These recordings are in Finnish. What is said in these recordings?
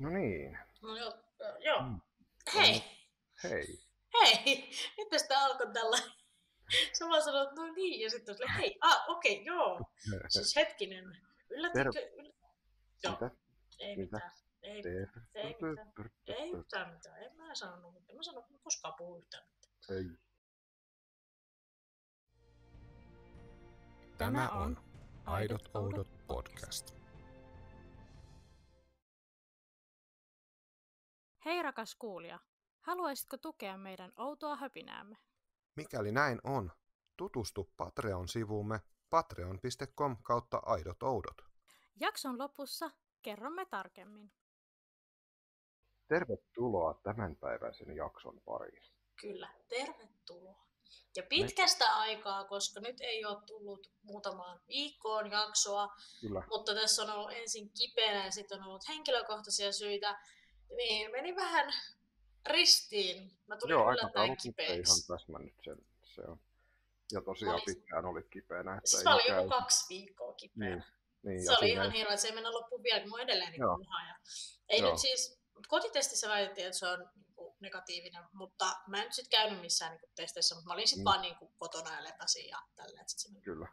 No niin. No joo. Mm. Hei! Hei. Hei! Nyt tästä alkoi tällä. Sä vaan sanoit, no niin, ja sitten oli hei, okei, joo. Siis hetkinen. Yllättikö? Joo. Mitä? Ei Mitä? mitään. Ei mitään. Ei yhtään mitään. En mä sanonut mitään. Mä sanon, että mä koskaan puhu yhtään mitään. Ei. Tämä on Aidot Oudot podcast. Hei rakas kuulija, haluaisitko tukea meidän outoa höpinäämme? Mikäli näin on, tutustu Patreon-sivuumme patreon.com/aidotoudot. Jakson lopussa kerromme tarkemmin. Tervetuloa tämänpäiväisen jakson pariin. Kyllä, tervetuloa. Ja pitkästä aikaa, koska nyt ei ole tullut muutamaan viikkoon jaksoa, Kyllä. mutta tässä on ollut ensin kipeänä ja sitten on ollut henkilökohtaisia syitä, niin meni vähän ristiin. Mä tulin yllättäen kipeäksi. Ihan täsmännyt sen. Se on. Ja tosiaan pitkään oli kipeänä. Että siis mä olin joku 2 viikkoa kipeänä. Niin, se oli ihan hirveä, että se ei mennä loppuun vielä, kun mä oon edelleen niin puhaa. Ei nyt siis, kotitestissä väitettiin, että se on negatiivinen, mutta mä en nyt sit käynyt missään niin testeissä, mutta mä olin sit vaan niin kotona ja lepäsin ja tälleen. Kyllä.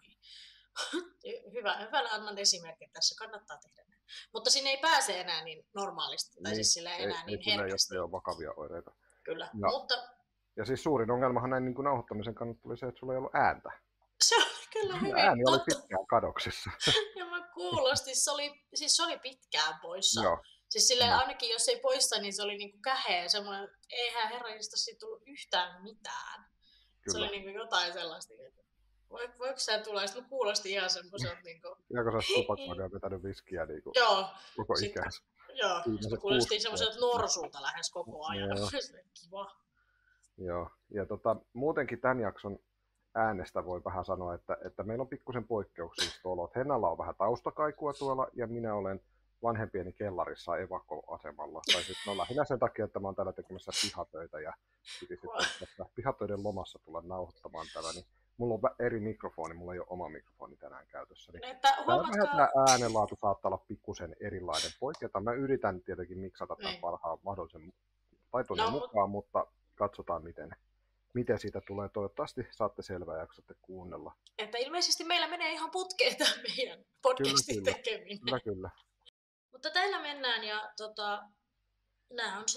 Hyvä annan esimerkin tässä, kannattaa tehdä näin. Mutta sinne ei pääse enää niin normaalisti, tai siis sillä enää niin herkästi. Ei ole vakavia oireita. Kyllä, ja, mutta... Ja siis suurin ongelmahan näin niin kuin nauhoittamisen kannalta oli se, että sulla ei ollut ääntä. Se oli kyllä hyvin ääni oli pitkään kadoksissa. Ja mä kuulostin, se oli pitkään poissa. Joo. Siis silleen ainakin jos ei poista, niin se oli niinku käheä, semmoinen, että eihän herranjista siitä tullut yhtään mitään. Kyllä. Se oli niinku jotain sellaista, että voiko sä tulla? Sitten mä kuulostin ihan semmoiselta niinku... Ja kun sä oot tupakoida ja vetänyt viskiä niinku koko ikänsä. Joo, sitten kuulostiin semmoiselta norsulta lähes koko ajan. Kiva. Joo, ja muutenkin tämän jakson äänestä voi vähän sanoa, että meillä on pikkusen poikkeuksellista olot. Hennalla on vähän taustakaikua tuolla, ja minä olen vanhempieni kellarissa evakkoasemalla. Tai sitten lähinnä sen takia, että mä oon täällä tekemässä pihatöitä, ja piti sitten pihatöiden lomassa tulla nauhoittamaan täällä, niin mulla on eri mikrofoni, mulla ei ole oma mikrofoni tänään käytössä. Niin tämä äänenlaatu saattaa olla pikkusen erilainen poiketa. Mä yritän tietenkin miksata tämän parhaan mahdollisen taitoinen mukaan, mutta katsotaan miten siitä tulee. Toivottavasti saatte selvää ja jaksatte kuunnella. Että ilmeisesti meillä menee ihan putkeen tämä meidän podcastin tekeminen. Kyllä. Mutta täällä mennään ja tämä on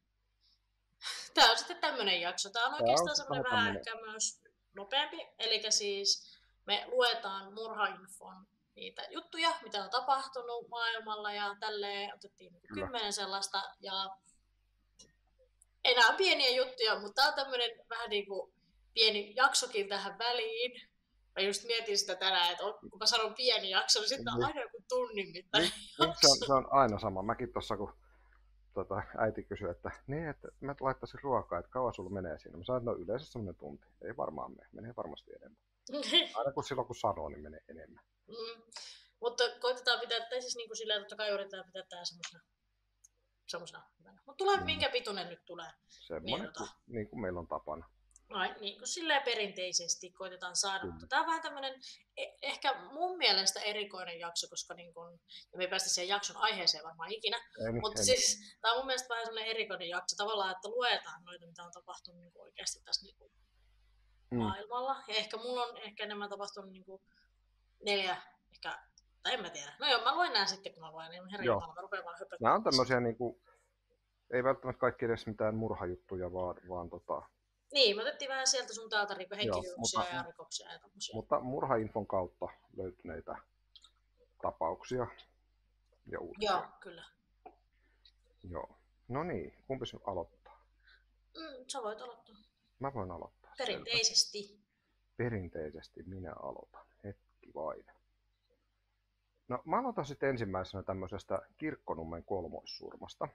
sitten tämmöinen jakso. Tämä on oikeastaan semmoinen vähän ehkä myös nopeampi. Eli siis me luetaan Murhainfon niitä juttuja, mitä on tapahtunut maailmalla ja tälleen. Otettiin 10 sellaista ja enää pieniä juttuja, mutta tää on tämmönen vähän niinku pieni jaksokin tähän väliin. Mä just mietin sitä tänään, että kun mä sanon pieni jakso, niin sitten on aina joku tunnin mittainen jakso. Se on aina sama. Mäkin tossa, kun äiti kysyi, että mä laittaisin ruokaa, että kauan sulla menee siinä. Mä sanoin, että no yleensä semmoinen tunti. Ei varmaan menee varmasti enemmän. Aina kun sanoo, niin menee enemmän. Mutta koitetaan pitää, tai siis niin kuin silleen, totta kai yritetään pitää tää semmoisena hyvänä. Mutta tulee minkä pituinen nyt tulee. Semmoinen, niin kuin meillä on tapana. Niin kuin silleen perinteisesti koitetaan saada. Mutta tää on vähän tämmönen ehkä mun mielestä erikoinen jakso, koska niin kun, ja me ei päästä siihen jakson aiheeseen varmaan ikinä. Mutta siis tää on mun mielestä vähän semmoinen erikoinen jakso tavallaan, että luetaan noita, mitä on tapahtunut niin oikeasti tässä niin maailmalla. Ja ehkä mulla on enemmän tapahtunut niin 4, ehkä, tai en mä tiedä. No joo, mä luen nää sitten, kun mä luen, niin herranjumala, mä rupean vaan höpöttämään. Nämä on tämmöisiä niinku, ei välttämättä kaikki edes mitään murhajuttuja, vaan Niin, me otettiin vähän sieltä sun täältä henkilöksiä ja rikoksia ja tommosia. Mutta Murhainfon kautta löytyneitä tapauksia ja uutisia. Joo, kyllä. Joo. No niin, kumpi sun aloittaa? Sä voit aloittaa. Mä voin aloittaa. Perinteisesti. Selvä. Perinteisesti minä aloitan. Hetki vain. No mä aloitan sitten ensimmäisenä tämmöisestä Kirkkonummen kolmoissurmasta.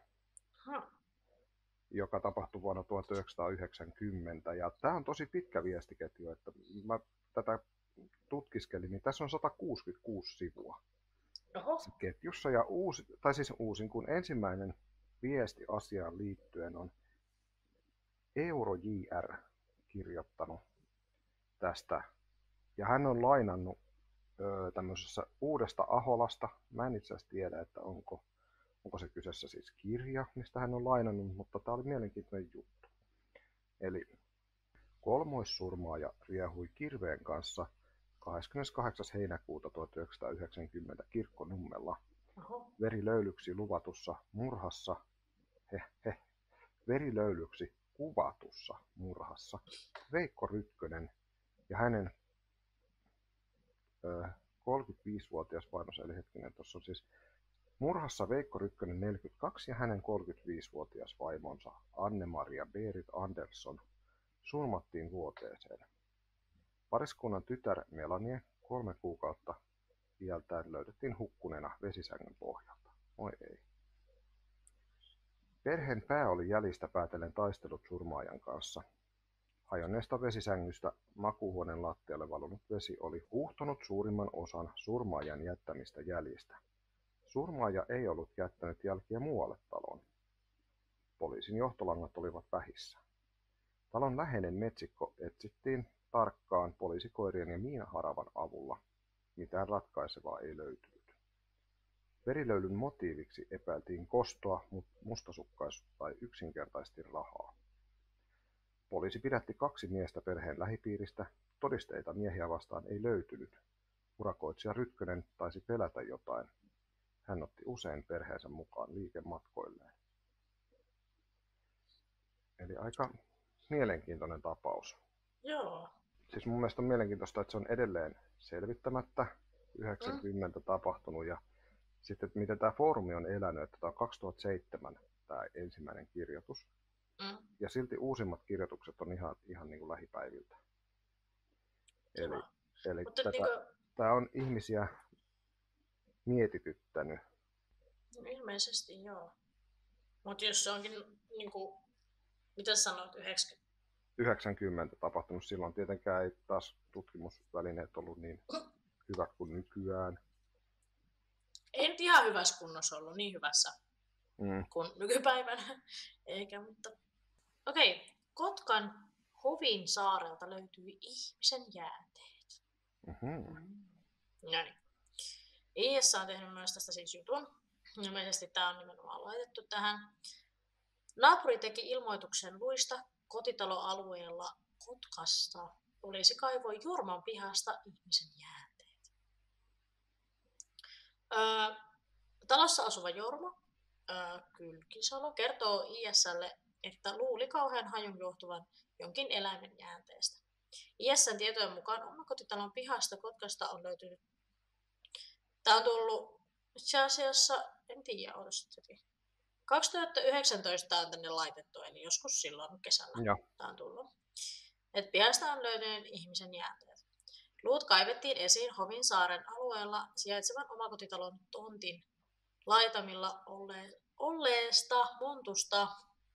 Joka tapahtui vuonna 1990. Ja tämä on tosi pitkä viestiketju, että mä tätä tutkiskelin, niin tässä on 166 sivua ketjussa. Ja uusin, kun ensimmäinen viesti asiaan liittyen on EuroJR kirjoittanut tästä. Ja hän on lainannut tämmöisessä Uudesta Aholasta. Mä en itse asiassa tiedä, että onko se kyseessä siis kirja, mistä hän on lainannut, mutta tämä oli mielenkiintoinen juttu. Eli kolmoissurmaaja riehui kirveen kanssa 28. heinäkuuta 1990 Kirkkonummella verilöylyksi luvatussa murhassa, verilöylyksi kuvatussa murhassa Veikko Rykkönen ja hänen 35-vuotias vaimonsa, eli hetkinen, tuossa on siis murhassa Veikko Rykkönen 42 ja hänen 35-vuotias vaimonsa Anne-Maria Berit Andersson surmattiin vuoteeseen. Pariskunnan tytär Melanie 3 kuukautta iältään löydettiin hukkuneena vesisängyn pohjalta. Oi ei. Perheen pää oli jäljistä päätellen taistellut surmaajan kanssa. Hajonneesta vesisängystä makuuhuoneen lattialle valunut vesi oli huuhtonut suurimman osan surmaajan jättämistä jäljistä. Surmaaja ei ollut jättänyt jälkiä muualle taloon. Poliisin johtolangat olivat vähissä. Talon läheinen metsikko etsittiin tarkkaan poliisikoirien ja miinaharavan avulla. Mitään ratkaisevaa ei löytynyt. Verilöylyn motiiviksi epäiltiin kostoa, mustasukkaisuutta tai yksinkertaisesti rahaa. Poliisi pidätti 2 miestä perheen lähipiiristä. Todisteita miehiä vastaan ei löytynyt. Urakoitsija Rykkönen taisi pelätä jotain. Hän otti usein perheensä mukaan liikematkoilleen. Eli aika mielenkiintoinen tapaus. Joo. Siis mun mielestä on mielenkiintoista, että se on edelleen selvittämättä 90 tapahtunut ja sitten, että miten tämä foorumi on elänyt, että tämä on 2007 tämä ensimmäinen kirjoitus. Ja silti uusimmat kirjoitukset on ihan niin kuin lähipäiviltä. Eli tämä on ihmisiä mietityttänyt. No, ilmeisesti joo. Mutta jos se onkin, niin kuin, mitä sanoit, 90 tapahtunut, silloin tietenkään ei taas tutkimusvälineet ollut niin hyvät kuin nykyään. Ei nyt ihan hyvässä kunnossa ollut, niin hyvässä kuin nykypäivänä. Eikä, mutta... Okei, Kotkan Hovin saarelta löytyi ihmisen jäänteet. No niin. IS on tehnyt myös tästä siis jutun. Ilmeisesti tämä on nimenomaan laitettu tähän. Naapuri teki ilmoituksen luista kotitaloalueella Kotkasta. Poliisi kaivoi Jorman pihasta ihmisen jäänteet. Talossa asuva Jorma Kylkisalo kertoo IS:lle, että luuli kauhean hajun johtuvan jonkin eläimen jäänteestä. IS:n tietojen mukaan omakotitalon pihasta Kotkasta on löytynyt. Tämä on tullut itse asiassa, en tiedä, 2019 on tänne laitettu, eli joskus silloin kesällä tämä on tullut. Et pihasta on löytynyt ihmisen jäänteet. Luut kaivettiin esiin Hovinsaaren alueella sijaitsevan omakotitalon tontin laitamilla olleesta montusta.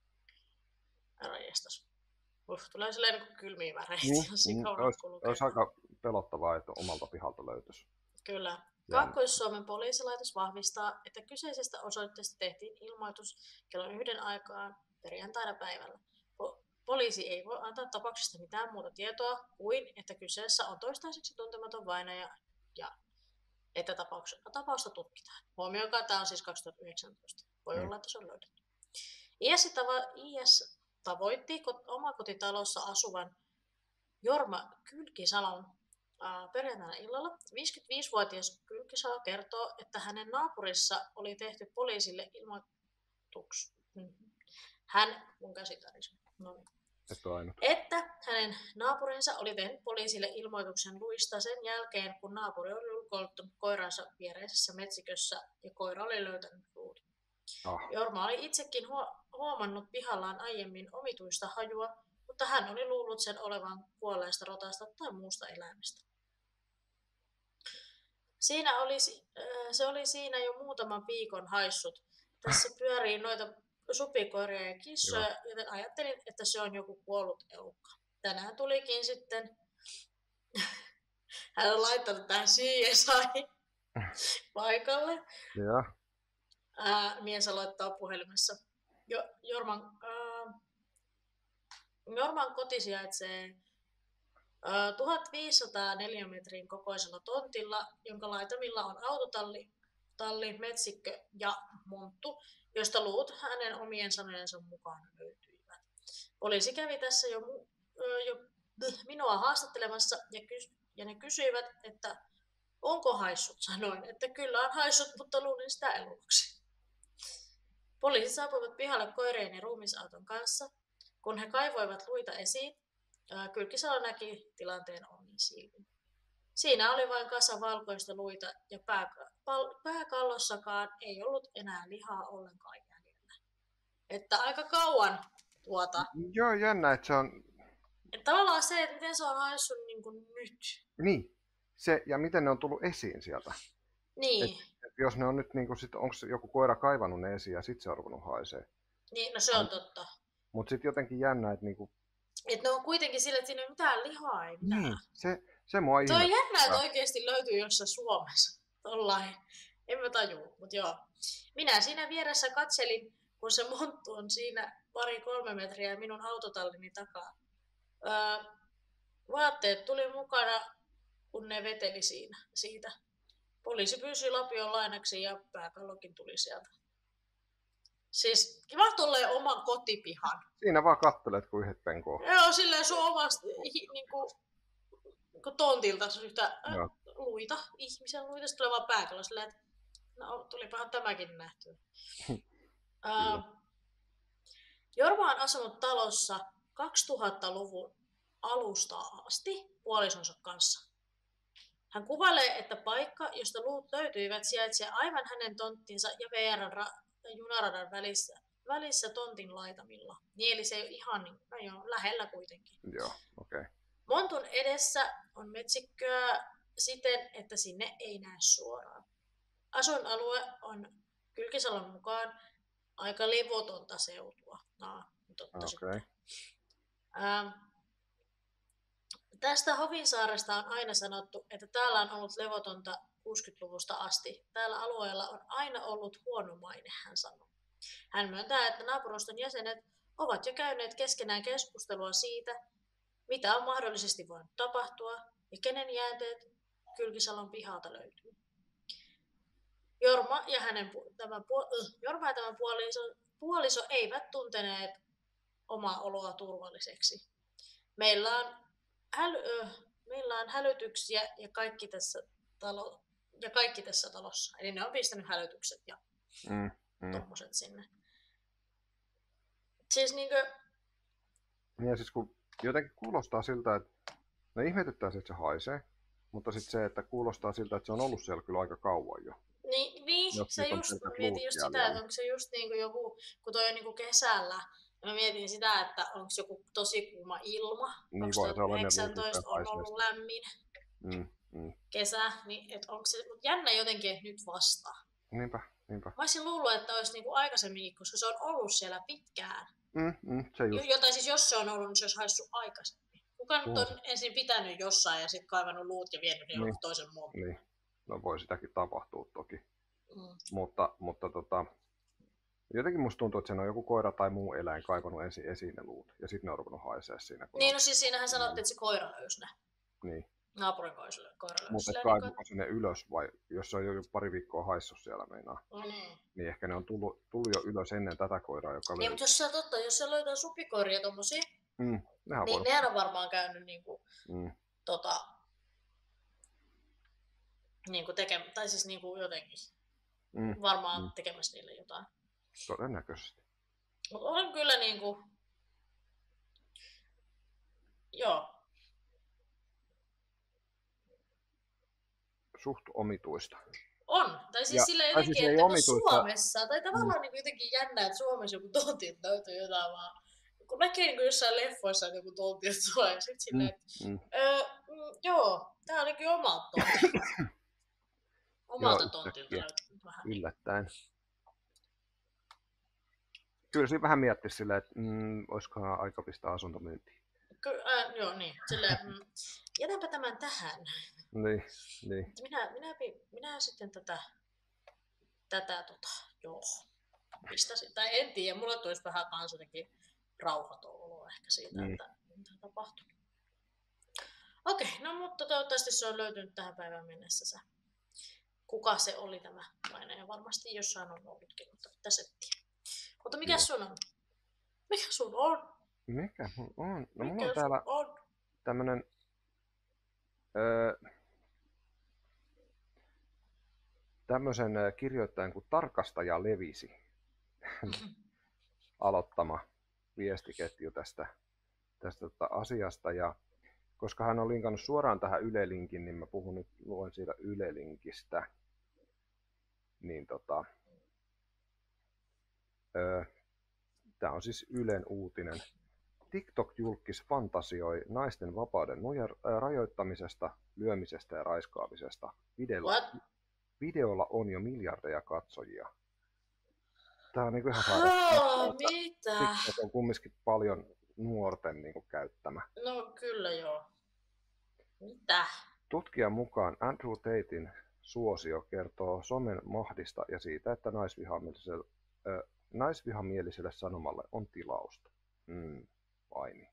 Tulee silleen niin kylmiä väreitä. Olisi aika pelottavaa, että omalta pihalta löytyisi. Kyllä. Kaakkois-Suomen poliisilaitos vahvistaa, että kyseisestä osoitteesta tehtiin ilmoitus kello 1 aikaan perjantaina päivällä. Poliisi ei voi antaa tapauksesta mitään muuta tietoa kuin, että kyseessä on toistaiseksi tuntematon vainaja ja että tapausta tutkitaan. Huomioikaa, tämä on siis 2019. Voi olla, että se on löydetty. IS tavoitti omakotitalossa asuvan Jorma Kylkisalon perjantaina illalla. 55-vuotias Kylkisalo kertoo, että hänen naapurissa oli tehty poliisille ilmoitus. Että hänen naapurinsa oli tehnyt poliisille ilmoituksen luista sen jälkeen, kun naapuri oli ulkoiluttanut koiransa viereisessä metsikössä ja koira oli löytänyt luut. Jorma oli itsekin huomannut pihallaan aiemmin omituista hajua, mutta hän oli luullut sen olevan kuolleesta rotasta tai muusta eläimestä. Se oli siinä jo muutaman viikon haissut. Tässä pyörii noita supikoiria ja kissoja, joten ajattelin, että se on joku kuollut elukka. Tänään tulikin sitten, hän on laittanut tähän CSI paikalle. Mies aloittaa puhelimessa. Jorman koti sijaitsee 1500 neliömetrin kokoisella tontilla, jonka laitamilla on autotalli, talli, metsikkö ja monttu, josta luut hänen omien sanojensa mukaan löytyivät. Poliisi kävi tässä jo minua haastattelemassa ja ne kysyivät, että onko haissut. Sanoin, että kyllä on haissut, mutta luulin sitä eloksi. Poliisit saapuivat pihalle koireen ja ruumisauton kanssa. Kun he kaivoivat luita esiin, Kylkisalo näki tilanteen omin silmin. Siinä oli vain kasa valkoista luita ja pääkallossakaan ei ollut enää lihaa ollenkaan jäljellä. Että aika kauan Joo, jännä, että se on... Että tavallaan se, että miten se on haissut niin kuin nyt. Niin, se ja miten ne on tullut esiin sieltä. Niin. Et jos ne on nyt, niin onko joku koira kaivannut ne esiin ja sitten se on ruvennut haisee. Niin, no se on totta. Mutta sitten jotenkin jännä, että niinku... Et ne on kuitenkin sillä, että siinä ei ole mitään lihaa, ei mitään. Niin, se mua ihmettää. Se on jännä, että oikeasti löytyy jossain Suomessa. Tollain. En mä tajua, mutta joo. Minä siinä vieressä katselin, kun se monttu on siinä 2-3 metriä minun autotallini takaa. Vaatteet tuli mukana, kun ne veteli siitä. Poliisi pyysi lapion lainaksi ja pääkallokin tuli sieltä. Siis kiva tolleen oman kotipihan. Siinä vaan kattelet, kun yhdet penkoo. Joo, silleen sun omasta niinku tontilta yhtä luita, ihmisen luita. Sitten tulee vaan pääkallo silleen, että no tulipahan tämäkin nähtyä. Jorma on asunut talossa 2000-luvun alusta asti puolisonsa kanssa. Hän kuvailee, että paikka, josta luut löytyivät, sijaitsee aivan hänen tonttinsa ja junaradan välissä tontin laitamilla. Niin, eli se ei ole ihan lähellä kuitenkin. Joo, okei. Okay. Montun edessä on metsikköä siten, että sinne ei näe suoraan. Asuinalue on Kylkisalon mukaan aika levotonta seutua. Okay. Tästä Hovinsaaresta on aina sanottu, että täällä on ollut levotonta 60-luvusta asti. Tällä alueella on aina ollut huono maine, hän sanoi. Hän myöntää, että naapuruston jäsenet ovat jo käyneet keskenään keskustelua siitä, mitä on mahdollisesti voinut tapahtua ja kenen jäänteet Kylkisalon pihalta löytyy. Jorma ja tämä puoliso eivät tunteneet omaa oloa turvalliseksi. Meillä on hälytyksiä ja kaikki tässä talossa. Eli ne on pistänyt hälytykset ja tommoset sinne. Siis niinkö... Ja siis kun jotenkin kuulostaa siltä, että no ihmetyttää se, että se haisee, mutta sitten se, että kuulostaa siltä, että se on ollut siellä kyllä aika kauan jo. Niin se just, mietin just sitä, että onko se just niinku joku, kun toi on niinku kesällä, mä mietin sitä, että onko joku tosi kuuma ilma, niin 2019 on ollut lämmin kesä, niin et onko se, mutta jännä jotenkin, että nyt vasta. Niinpä. Mä olisin luullut, että olisi niinku aikaisemmin, koska se on ollut siellä pitkään. Se just. Jotain siis jos se on ollut, niin se olisi haissut aikaisemmin. Kuka nyt on ensin pitänyt jossain ja sitten kaivannut luut ja vienyt ne toisen muun? Niin. No voi sitäkin tapahtua toki. Mutta jotenkin musta tuntuu, että sen on joku koira tai muu eläin kaivannut ensin esiin ne luut ja sitten ne on ruvennut haisee siinä. Niin, no siis siinähän sanottiin, että se koira löysi ne. Niin. Naapurin koira löysi. Mutta kaivuuko se ne ylös vai jos se on jo pari viikkoa haissut siellä meinaa? Niin ehkä ne on tullut jo ylös ennen tätä koiraa, joka niin, mutta jos se on totta, jos se löytää supikoiria tommosia, niin nehän on varmaan käynyt niinku, niinku tai siis niinku jotenkin varmaan tekemässä niille jotain. Todennäköisesti. Mutta olen kyllä niinku, joo. Suht omituista. On. Tai siis silleen jotenkin, siis että kun Suomessa, tai tavallaan niin jotenkin jännä, että Suomessa joku tontti löytyy jotain vaan. Kun näkee niin jossain leffoissa joku tontti, että tulee sitten silleen, joo, tää olikin omalta tontilta. Omalta tontilta löytyy vähän. Yllättäen. Kyllä siinä vähän miettisi silleen, että olisikohan aika pistää asuntomyyntiin. Joo, niin. Silleen, jätänpä tämän tähän. Niin. Minä sitten joo, pistäisin. Tai en tiedä, mulle tulisi vähän kans jotenkin rauhaton olo ehkä siitä, että mitä tapahtuu. Okei, no mutta toivottavasti se on löytynyt tähän päivään mennessä. kuka se oli tämä vainaja. Varmasti jossain on ollutkin, mutta pitäisi etsiä. Mutta mikä Joo. sun on? Mikä sun on? Mikä mun on? No mulla Mikä on täällä sun on? tämmönen tämmöisen kirjoittajan kuin Tarkastaja Levisi aloittama viestiketju tästä asiasta. Ja koska hän on linkannut suoraan tähän Yle-linkin, niin mä luen siitä Yle-linkistä. Niin tää on siis Ylen uutinen. TikTok-julkkis fantasioi naisten vapauden rajoittamisesta, lyömisestä ja raiskaamisesta. Videolla on jo miljardeja katsojia. Tää on niinku ihan sairasta. Mitä? TikTok on kumminkin paljon nuorten niinku käyttämä. No kyllä joo. Mitä? Tutkijan mukaan Andrew Tatein suosio kertoo somen mahdista ja siitä, että naisvihamieliselle sanomalle on tilausta. Vai niin.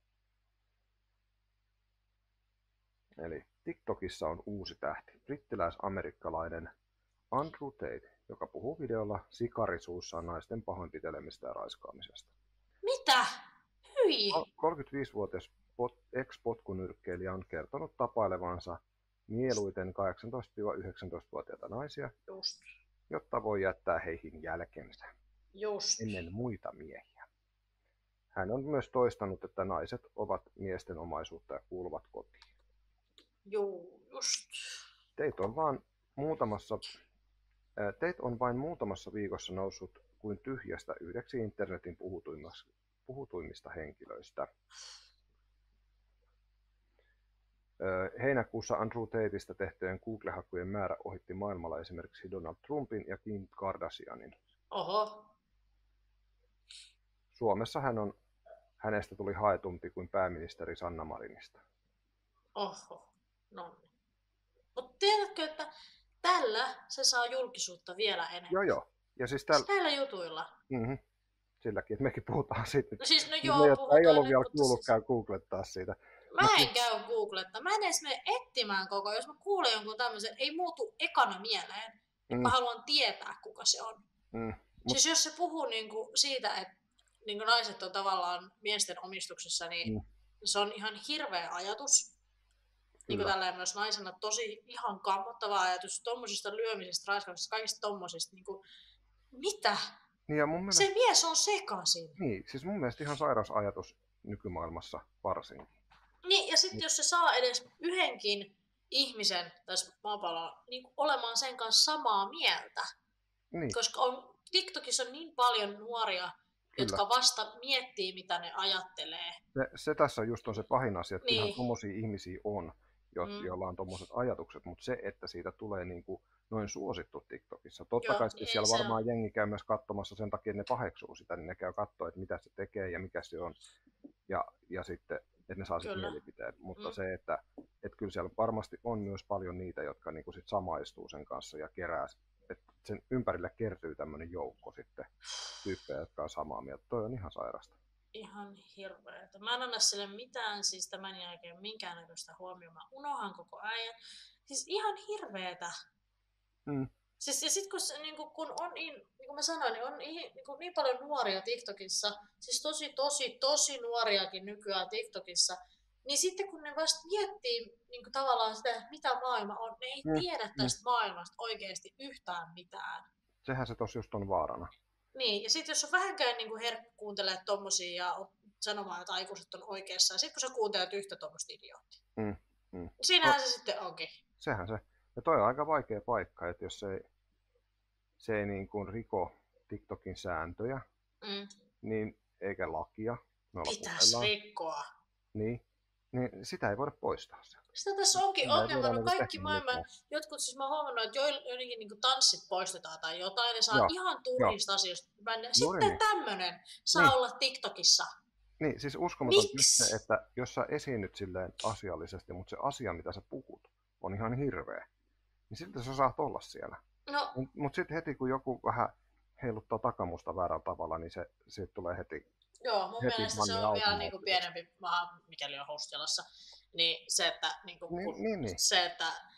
Eli TikTokissa on uusi tähti, brittiläis-amerikkalainen Andrew Tate, joka puhuu videolla sikarisuussaan naisten pahoinpitelemistä ja raiskaamisesta. Mitä? Hyi! 35-vuotias ex-potkunyrkkeilijä on kertonut tapailevansa mieluiten 18-19-vuotiaita naisia, Just. jotta voi jättää heihin jälkensä Just. ennen muita miehiä. Hän on myös toistanut, että naiset ovat miesten omaisuutta ja kuuluvat kotiin. Joo, just. Tate on vain muutamassa viikossa noussut kuin tyhjästä yhdeksi internetin puhutuimmista henkilöistä. Heinäkuussa Andrew Tateista tehtyjen Google-hakujen määrä ohitti maailmalla esimerkiksi Donald Trumpin ja Kim Kardashianin. Oho. Suomessa hänestä tuli haetumpi kuin pääministeri Sanna Marinista. Oho. No niin. Mutta tiedätkö, että tällä se saa julkisuutta vielä enemmän? Joo. Ja siis näillä jutuilla. Silläkin, että mekin puhutaan siitä. No siis, no ne, joo, jotka ei ollut nyt, vielä mutta kuullut, siis... käy googlettaa siitä. Mä en käy googlettaa. Mä en edes mene etsimään koko. Jos mä kuulen jonkun tämmöisen, ei muutu ekana mieleen. Mä haluan tietää, kuka se on. Siis jos se puhuu niinku siitä, että niinku naiset on tavallaan miesten omistuksessa, niin se on ihan hirveä ajatus. Niin tällainen myös naisena tosi ihan kammottava ajatus tommosista lyömisistä, raiskaamisista, kaikista tommosista. Niinku, mitä? Niin ja mun mielestä... Se mies on sekaisin. Niin, siis mun mielestä ihan sairas ajatus nykymaailmassa varsinkin. Niin, ja sitten jos se saa edes yhdenkin ihmisen tässä maapallolla niin olemaan sen kanssa samaa mieltä. Niin. Koska TikTokissa on niin paljon nuoria, jotka vasta miettii, mitä ne ajattelee. Se tässä just on se pahin asia, että niin. ihan tommosia ihmisiä on, joilla on tommoset ajatukset, mutta se, että siitä tulee niin kuin noin suosittu TikTokissa. Totta kai sitten siellä varmaan jengi käy myös katsomassa sen takia, että ne paheksuu sitä, niin ne käy katsoa, että mitä se tekee ja mikä se on. Ja sitten, että ne saa sitten mielipiteen. Mutta se, että kyllä siellä varmasti on myös paljon niitä, jotka niin kuin sit samaistuu sen kanssa ja kerää, että sen ympärille kertyy tämmöinen joukko sitten tyyppejä, jotka on samaa mieltä. Toi on ihan sairasta. Ihan hirveetä. Mä en anna sille mitään siis tämän jälkeen minkäännäköistä huomioon. Mä unohan koko ajan. Siis ihan hirveetä. Siis, ja sit kun on niin kuin mä sanoin, niin on niin paljon nuoria TikTokissa, siis tosi nuoriakin nykyään TikTokissa, niin sitten kun ne vasta miettii niin tavallaan sitä, mitä maailma on, ne ei tiedä tästä maailmasta oikeasti yhtään mitään. Sehän se tossa just on vaarana. Niin, ja sitten jos on vähänkään niin herkku kuuntelee tommosia ja sanomaan, että aikuiset on oikeassa, ja sitten kun sä kuuntelet yhtä tommoista idioottia, siinähän se sitten onkin. Sehän se. Ja toi on aika vaikea paikka, että jos se ei niin kuin riko TikTokin sääntöjä, niin eikä lakia. Pitäisi rikkoa. Niin sitä ei voida poistaa sieltä. Sitä tässä onkin ongelma, kaikki maailman, jotkut siis mä oon huomannut, että joidenkin niin tanssit poistetaan tai jotain, ne saa ihan turhista asioista. Sitten tämmönen saa olla TikTokissa. Niin, siis uskomaton se, että jos sä esiinnyt silleen asiallisesti, mutta se asia, mitä sä puhut, on ihan hirveä, niin sitten sä saat olla siellä. No. Mutta sitten heti, kun joku vähän heiluttaa takamusta väärällä tavalla, niin se tulee heti. Joo, mun mielestä se on vielä niinku pienempi maa, mikäli on Hostialassa. Niin se, että, se, että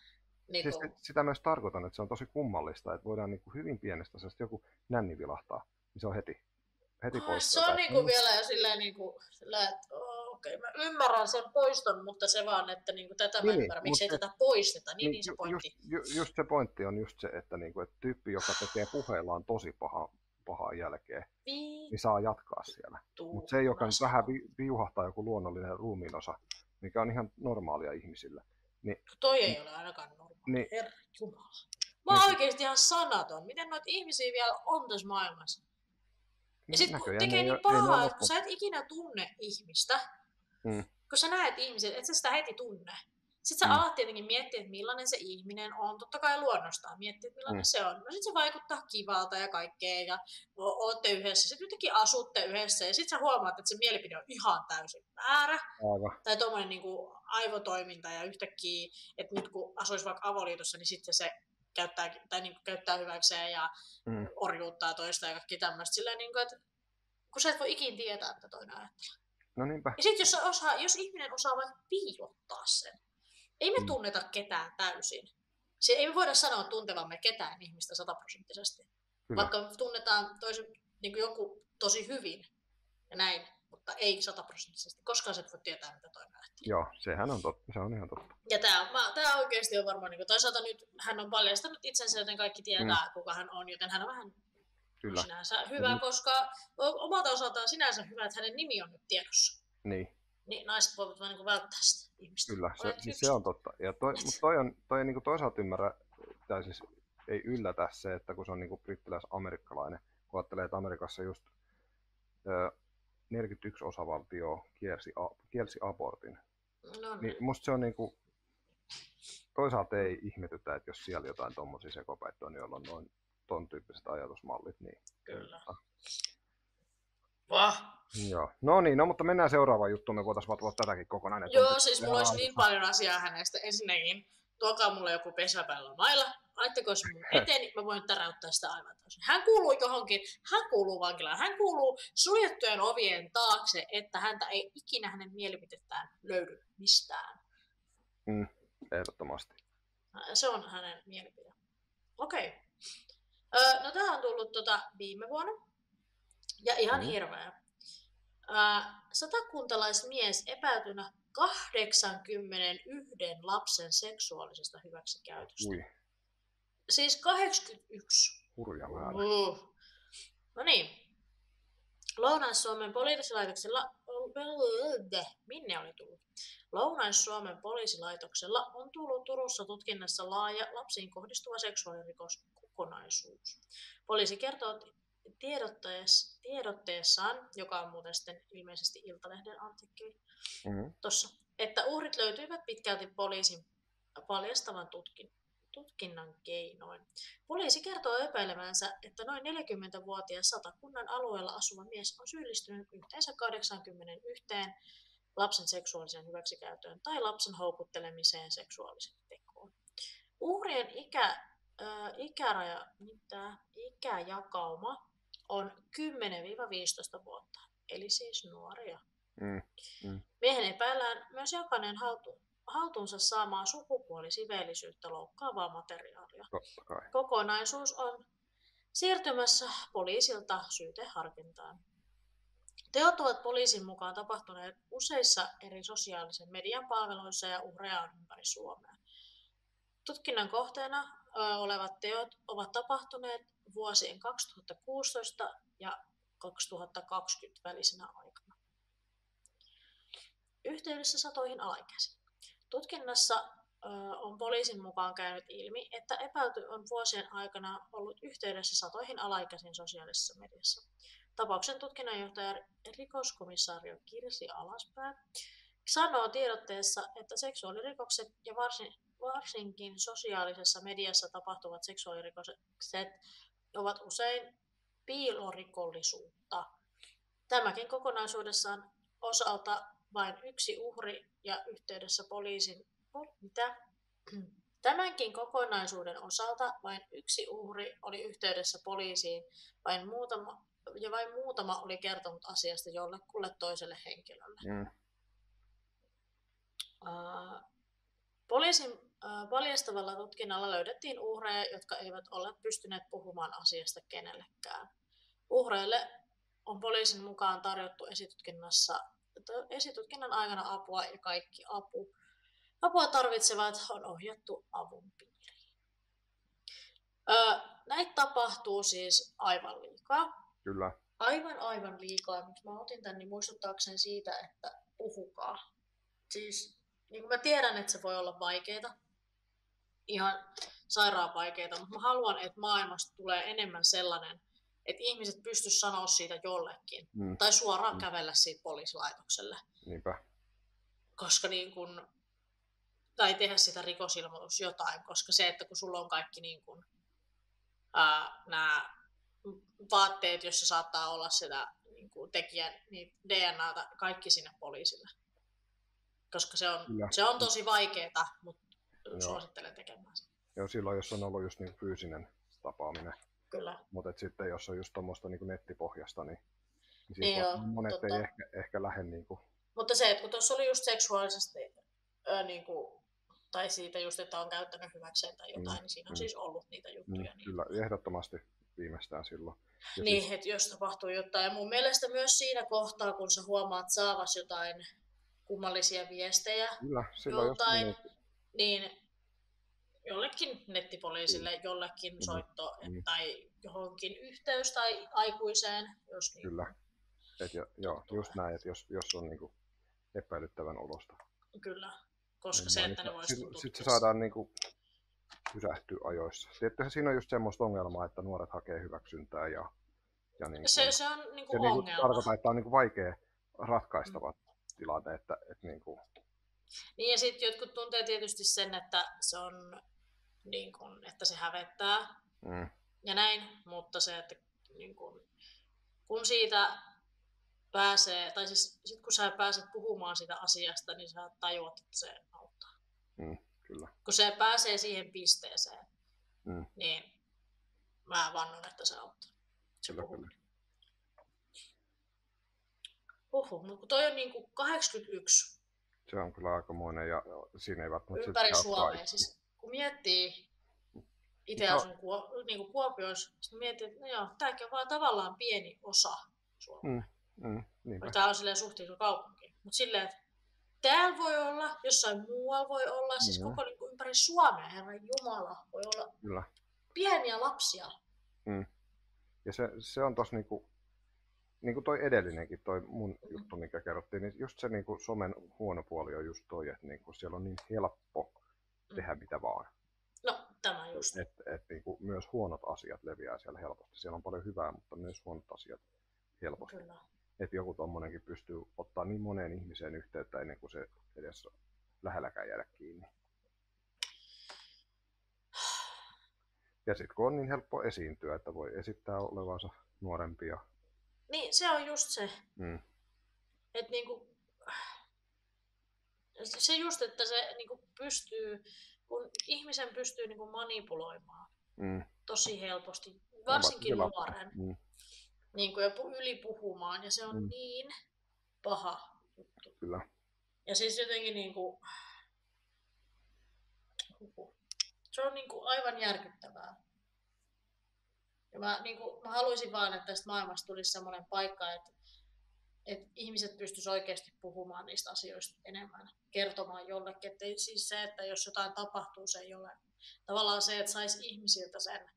Niin siis sitä myös tarkoitan, että se on tosi kummallista, että voidaan niin kuin hyvin pienestä, jos joku nänni vilahtaa, niin se on heti pois. Se on niinku vielä jo silleen, niinku, että okei, mä ymmärrän sen poiston, mutta se vaan, että niinku, tätä mä ymmärrän, miksi ei tätä poisteta, niin se pointti. Just se pointti on just se, että niinku, et tyyppi, joka tekee puheillaan tosi pahaa jälkeen, niin saa jatkaa siellä. Mutta se, joka nyt vähän viuhahtaa joku luonnollinen ruumiinosa, mikä on ihan normaalia ihmisillä. Niin, toi ei ole ainakaan normaalia, herra jumala. Mä oon oikeesti ihan sanaton, miten noita ihmisiä vielä on tässä maailmassa. Ja sit kun tekee niin pahaa, että kun sä et ikinä tunne ihmistä, kun sä näet ihmisen, et sä sitä heti tunne. Sitten sä alat tietenkin miettiä, että millainen se ihminen on, totta kai luonnostaan miettiä, että millainen se on. No sit se vaikuttaa kivalta ja kaikkea ja ootte yhdessä, sitten jotenkin asutte yhdessä ja sit sä huomaat, että se mielipide on ihan täysin väärä. Aivan. Tai tommonen niinku aivotoiminta ja yhtäkkiä, että nyt kun asuisi vaikka avoliitossa, niin sitten se käyttää hyväkseen ja orjuuttaa toista ja kaikki tämmöistä. Silleen, niin kuin, että kun sä et voi ikin tietää, mitä toinen ajattelee. No niinpä. Ja sitten jos ihminen osaa vaikka piilottaa sen, ei me tunneta ketään täysin. Ei me voida sanoa tuntevamme ketään ihmistä 100%. Vaikka tunnetaan niin joku tosi hyvin ja näin, mutta ei 100%. Koskaan sä et voi tietää, mitä toinen ajattelee. Joo, sehän on totta. Se on ihan totta. Ja tää oikeesti on varmaan, niin toisaalta nyt hän on paljastanut itsensä, joten kaikki tietää, kuka hän on, joten hän on vähän sinänsä hyvä, koska omalta osaltaan sinänsä hyvä, että hänen nimi on nyt tiedossa. Niin naiset voivat vain niin välttää sitä ihmistä. Kyllä, se on totta. Mutta toi niin toisaalta ymmärrä, tai siis ei yllätä se, että kun se on niin brittiläis-amerikkalainen, kun ajattelee, että Amerikassa just 41 osavaltioa kielsi abortin. Niin musta se on niinku, toisaalta ei ihmetytä, että jos siellä jotain tommosia sekopäitä on, joilla on noin ton tyyppiset ajatusmallit. Niin, kyllä. Joo. No niin, mutta mennään seuraavaan juttuun, me voitaisiin vatvoa tätäkin kokonaan. Joo, siis mulla olisi niin paljon asiaa hänestä. Ensinnäkin, tuokaa mulle joku pesäpallon mailla, laittakaa se mun eteen, niin mä voin täräyttää sitä aivan täysin. Hän kuuluu johonkin, hän kuuluu vankilaan, hän kuuluu suljettujen ovien taakse, että häntä ei ikinä hänen mielipitettään löydy mistään. Ehdottomasti. Se on hänen mielipide. Okei. No tää on tullut viime vuonna. Ja ihan hirveä. Satakuntalaismies epäiltynä 81 lapsen seksuaalisesta hyväksikäytöstä. Siis 81. Hurja määrä. No niin. Lounais-Suomen poliisilaitoksella minne oli tullut? Lounais-Suomen poliisilaitoksella on tullut Turussa tutkinnassa laaja lapsiin kohdistuva seksuaalirikoskokonaisuus. Poliisi kertoo tiedotteessaan, joka on muuten sitten ilmeisesti Iltalehden artikkeli tossa, että uhrit löytyivät pitkälti poliisin paljastavan tutkinnan keinoin. Poliisi kertoo epäilemänsä, että noin 40-vuotias Satakunnan alueella asuva mies on syyllistynyt yhteensä 81 lapsen seksuaaliseen hyväksikäyttöön tai lapsen houkuttelemiseen seksuaaliseen tekoon. Uhrien ikäjakauma on 10-15 vuotta, eli siis nuoria. Miehen epäillään myös jakaneen haltuunsa saamaa sukupuolisiveellisyyttä loukkaavaa materiaalia. Kokonaisuus on siirtymässä poliisilta syyteharkintaan. Teot ovat poliisin mukaan tapahtuneet useissa eri sosiaalisen median palveluissa ja uhreja on ympäri Suomea. Tutkinnan kohteena olevat teot ovat tapahtuneet vuosien 2016 ja 2020 välisenä aikana. Yhteydessä satoihin alaikäisiin. Tutkinnassa on poliisin mukaan käynyt ilmi, että epäilty on vuosien aikana ollut yhteydessä satoihin alaikäisiin sosiaalisessa mediassa. Tapauksen tutkinnanjohtaja rikoskomissario Kirsi Alaspää sanoo tiedotteessa, että seksuaalirikokset ja varsinkin sosiaalisessa mediassa tapahtuvat seksuaalirikokset ovat usein piilorikollisuutta. Tämäkin kokonaisuudessaan osalta vain yksi uhri ja yhteydessä poliisin... Tämänkin kokonaisuuden osalta vain yksi uhri oli yhteydessä poliisiin, vain muutama oli kertonut asiasta jollekulle toiselle henkilölle. Poliisin paljastavalla tutkinnalla löydettiin uhreja, jotka eivät ole pystyneet puhumaan asiasta kenellekään. Uhreille on poliisin mukaan tarjottu esitutkinnan aikana apua ja kaikki apua tarvitsevat on ohjattu avun piiriin. Näitä tapahtuu siis aivan liikaa. Kyllä. Aivan liikaa. Miksi mä otin tän, niin muistuttaakseni siitä, että puhukaa. Siis niin kuin mä tiedän, että se voi olla vaikeaa. Ihan sairaan vaikeaa, mutta mä haluan, että maailmasta tulee enemmän sellainen, että ihmiset pystyisivät sanoa siitä jollekin. Tai suoraan kävellä siitä poliisilaitokselle. Niinpä. Koska niin kun, tai tehdä sitä rikosilmoitus jotain, koska se, että kun sulla on kaikki niin kun, nämä vaatteet, joissa saattaa olla sitä niin kun tekijän niin DNAta, kaikki sinne poliisille. Koska se on tosi vaikeaa, mutta suosittelen tekemään sen. Joo, silloin jos on ollut just niin fyysinen tapaaminen. Kyllä. Mutta sitten jos on just tuommoista niin nettipohjasta, niin niin joo, monet totta. Ei ehkä lähde niin kuin... Mutta se, että kun tuossa oli just seksuaalisesti, niin kuin, tai siitä just, että on käyttänyt hyväkseen tai jotain, niin siinä on siis ollut niitä juttuja. Niin. Kyllä, ehdottomasti viimeistään silloin. Ja niin, siis... että jos tapahtuu jotain. Ja mun mielestä myös siinä kohtaa, kun sä huomaat saavasi jotain kummallisia viestejä kyllä, joltain, niin jollekin nettipoliisille, jollekin soitto tai johonkin yhteys tai aikuiseen. Jos niin. Kyllä. Joo, just näin, että jos on niinku epäilyttävän olosta. Kyllä, koska se, että ne voisi tutkia. Sitten se saadaan niinku pysähtyä ajoissa. Tietysti siinä on just semmoista ongelmaa, että nuoret hakee hyväksyntää ja niinku, se on niinku ongelma. Niinku tarkoittaa, että on niinku vaikea ratkaistava tilanne, että niinku... Niin ja sitten jotkut tuntee tietysti sen, että se on niin kun, että se hävettää ja näin, mutta se, että niin kun siitä pääsee, tai siis sit kun sä pääset puhumaan siitä asiasta, niin sä tajuat, että se auttaa. Kyllä. Kun se pääsee siihen pisteeseen, niin mä vannon, että se auttaa. Se kyllä. Mutta toi on niinku 81. Se on kyllä aikamoinen ja siinä ei välttämättä... Ympäri Suomea. Siis, kun miettii, itse asun niinku Kuopioissa, sitten mietin, että no joo, tämäkin on vaan tavallaan pieni osa Suomea. Tämä on silleen suhteellinen kaupunki. Mutta silleen, että täällä voi olla, jossain muualla voi olla, siis koko niinku ympäri Suomea, Herran Jumala, voi olla kyllä. Pieniä lapsia. Ja se on tossa niinku toi edellinenkin, toi mun juttu, mikä kerrottiin, niin just se niinku somen huono puoli on just toi, että niinku siellä on niin helppo tehdä mitä vaan. No, tämä just. Et niinku myös huonot asiat leviää siellä helposti. Siellä on paljon hyvää, mutta myös huonot asiat helposti. Kyllä. Että joku tommonenkin pystyy ottaa niin moneen ihmiseen yhteyttä ennen kuin se edes lähelläkään jäädä kiinni. Ja sitten kun on niin helppo esiintyä, että voi esittää olevansa nuorempia. Niin, se on just se. Että niinku, se just, että se niinku pystyy, kun ihmisen pystyy niinku manipuloimaan tosi helposti, varsinkin nuoren, niinku, ja ylipuhumaan, ja se on niin paha juttu. Kyllä. Ja siis jotenkin niinku, se on niinku aivan järkyttävää. Ja mä haluaisin vaan, että tästä maailmasta tulisi semmoinen paikka, että ihmiset pystyisivät oikeasti puhumaan niistä asioista enemmän, kertomaan jollekin. Että siis se, että jos jotain tapahtuu, se ei ole tavallaan se, että saisi ihmisiltä sen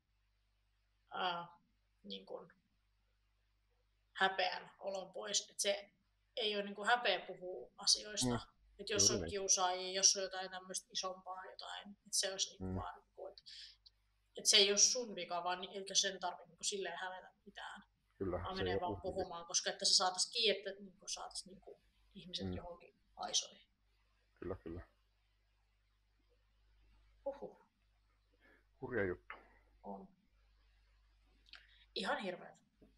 niin kuin häpeän olon pois. Että se ei ole niin kuin häpeä puhua asioista. Että jos on kiusaajia, jos on jotain tämmöistä isompaa jotain, että se olisi niin vaan, että se ei ole sun vika, vaan eikä sen tarvitse niin silleen hävetä mitään. Kyllä, vaan menee vaan puhumaan, koska että se saataisiin kiinni, että niin saataisiin niin ihmiset johonkin aisoihin. Kyllä, kyllä. Hurja juttu. On. Ihan hirveä.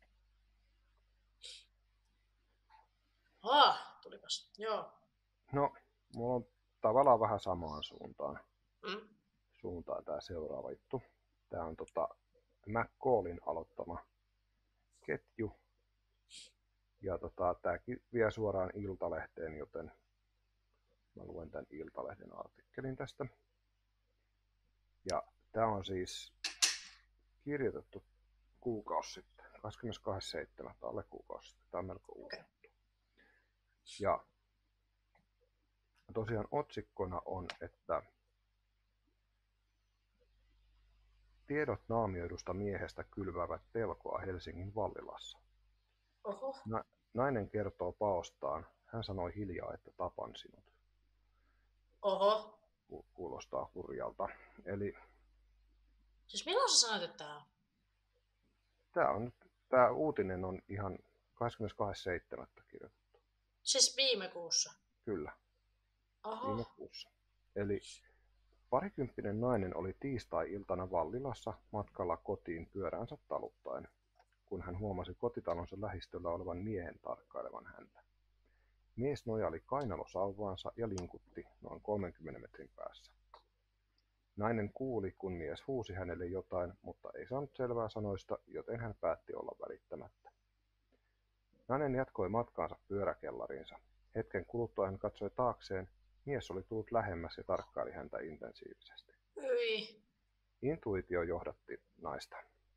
Tulipas. Joo. No, mulla on tavallaan vähän samaan suuntaan tää seuraava juttu. Tää on McCallin aloittama ketju. Ja tääkin vie suoraan Iltalehteen, joten mä luen tän Iltalehden artikkelin tästä. Ja tämä on siis kirjoitettu kuukausi sitten, 22.7. alle kuukausi sitten. Tämä on melko uusi. Ja tosiaan otsikkona on, että tiedot naamioidusta miehestä kylvävät pelkoa Helsingin Vallilassa. Oho. Nainen kertoo paostaan. Hän sanoi hiljaa, että tapan sinut. Oho. Kuulostaa hurjalta. Eli Siis milloin sä sanoit, että tää on? Tämä uutinen on ihan 22.7. kirjoitettu. Siis viime kuussa? Kyllä, Oho. viime kuussa. Eli parikymppinen nainen oli tiistai-iltana Vallilassa matkalla kotiin pyöräänsä taluttaen, kun hän huomasi kotitalonsa lähistöllä olevan miehen tarkkailevan häntä. Mies nojaili kainalosauvaansa ja linkutti noin 30 metrin päässä. Nainen kuuli, kun mies huusi hänelle jotain, mutta ei saanut selvää sanoista, joten hän päätti olla välittämättä. Nainen jatkoi matkaansa pyöräkellariinsa. Hetken kuluttua hän katsoi taakseen. Mies oli tullut lähemmäs ja tarkkaili häntä intensiivisesti. Hyi. Intuitio johdatti naista.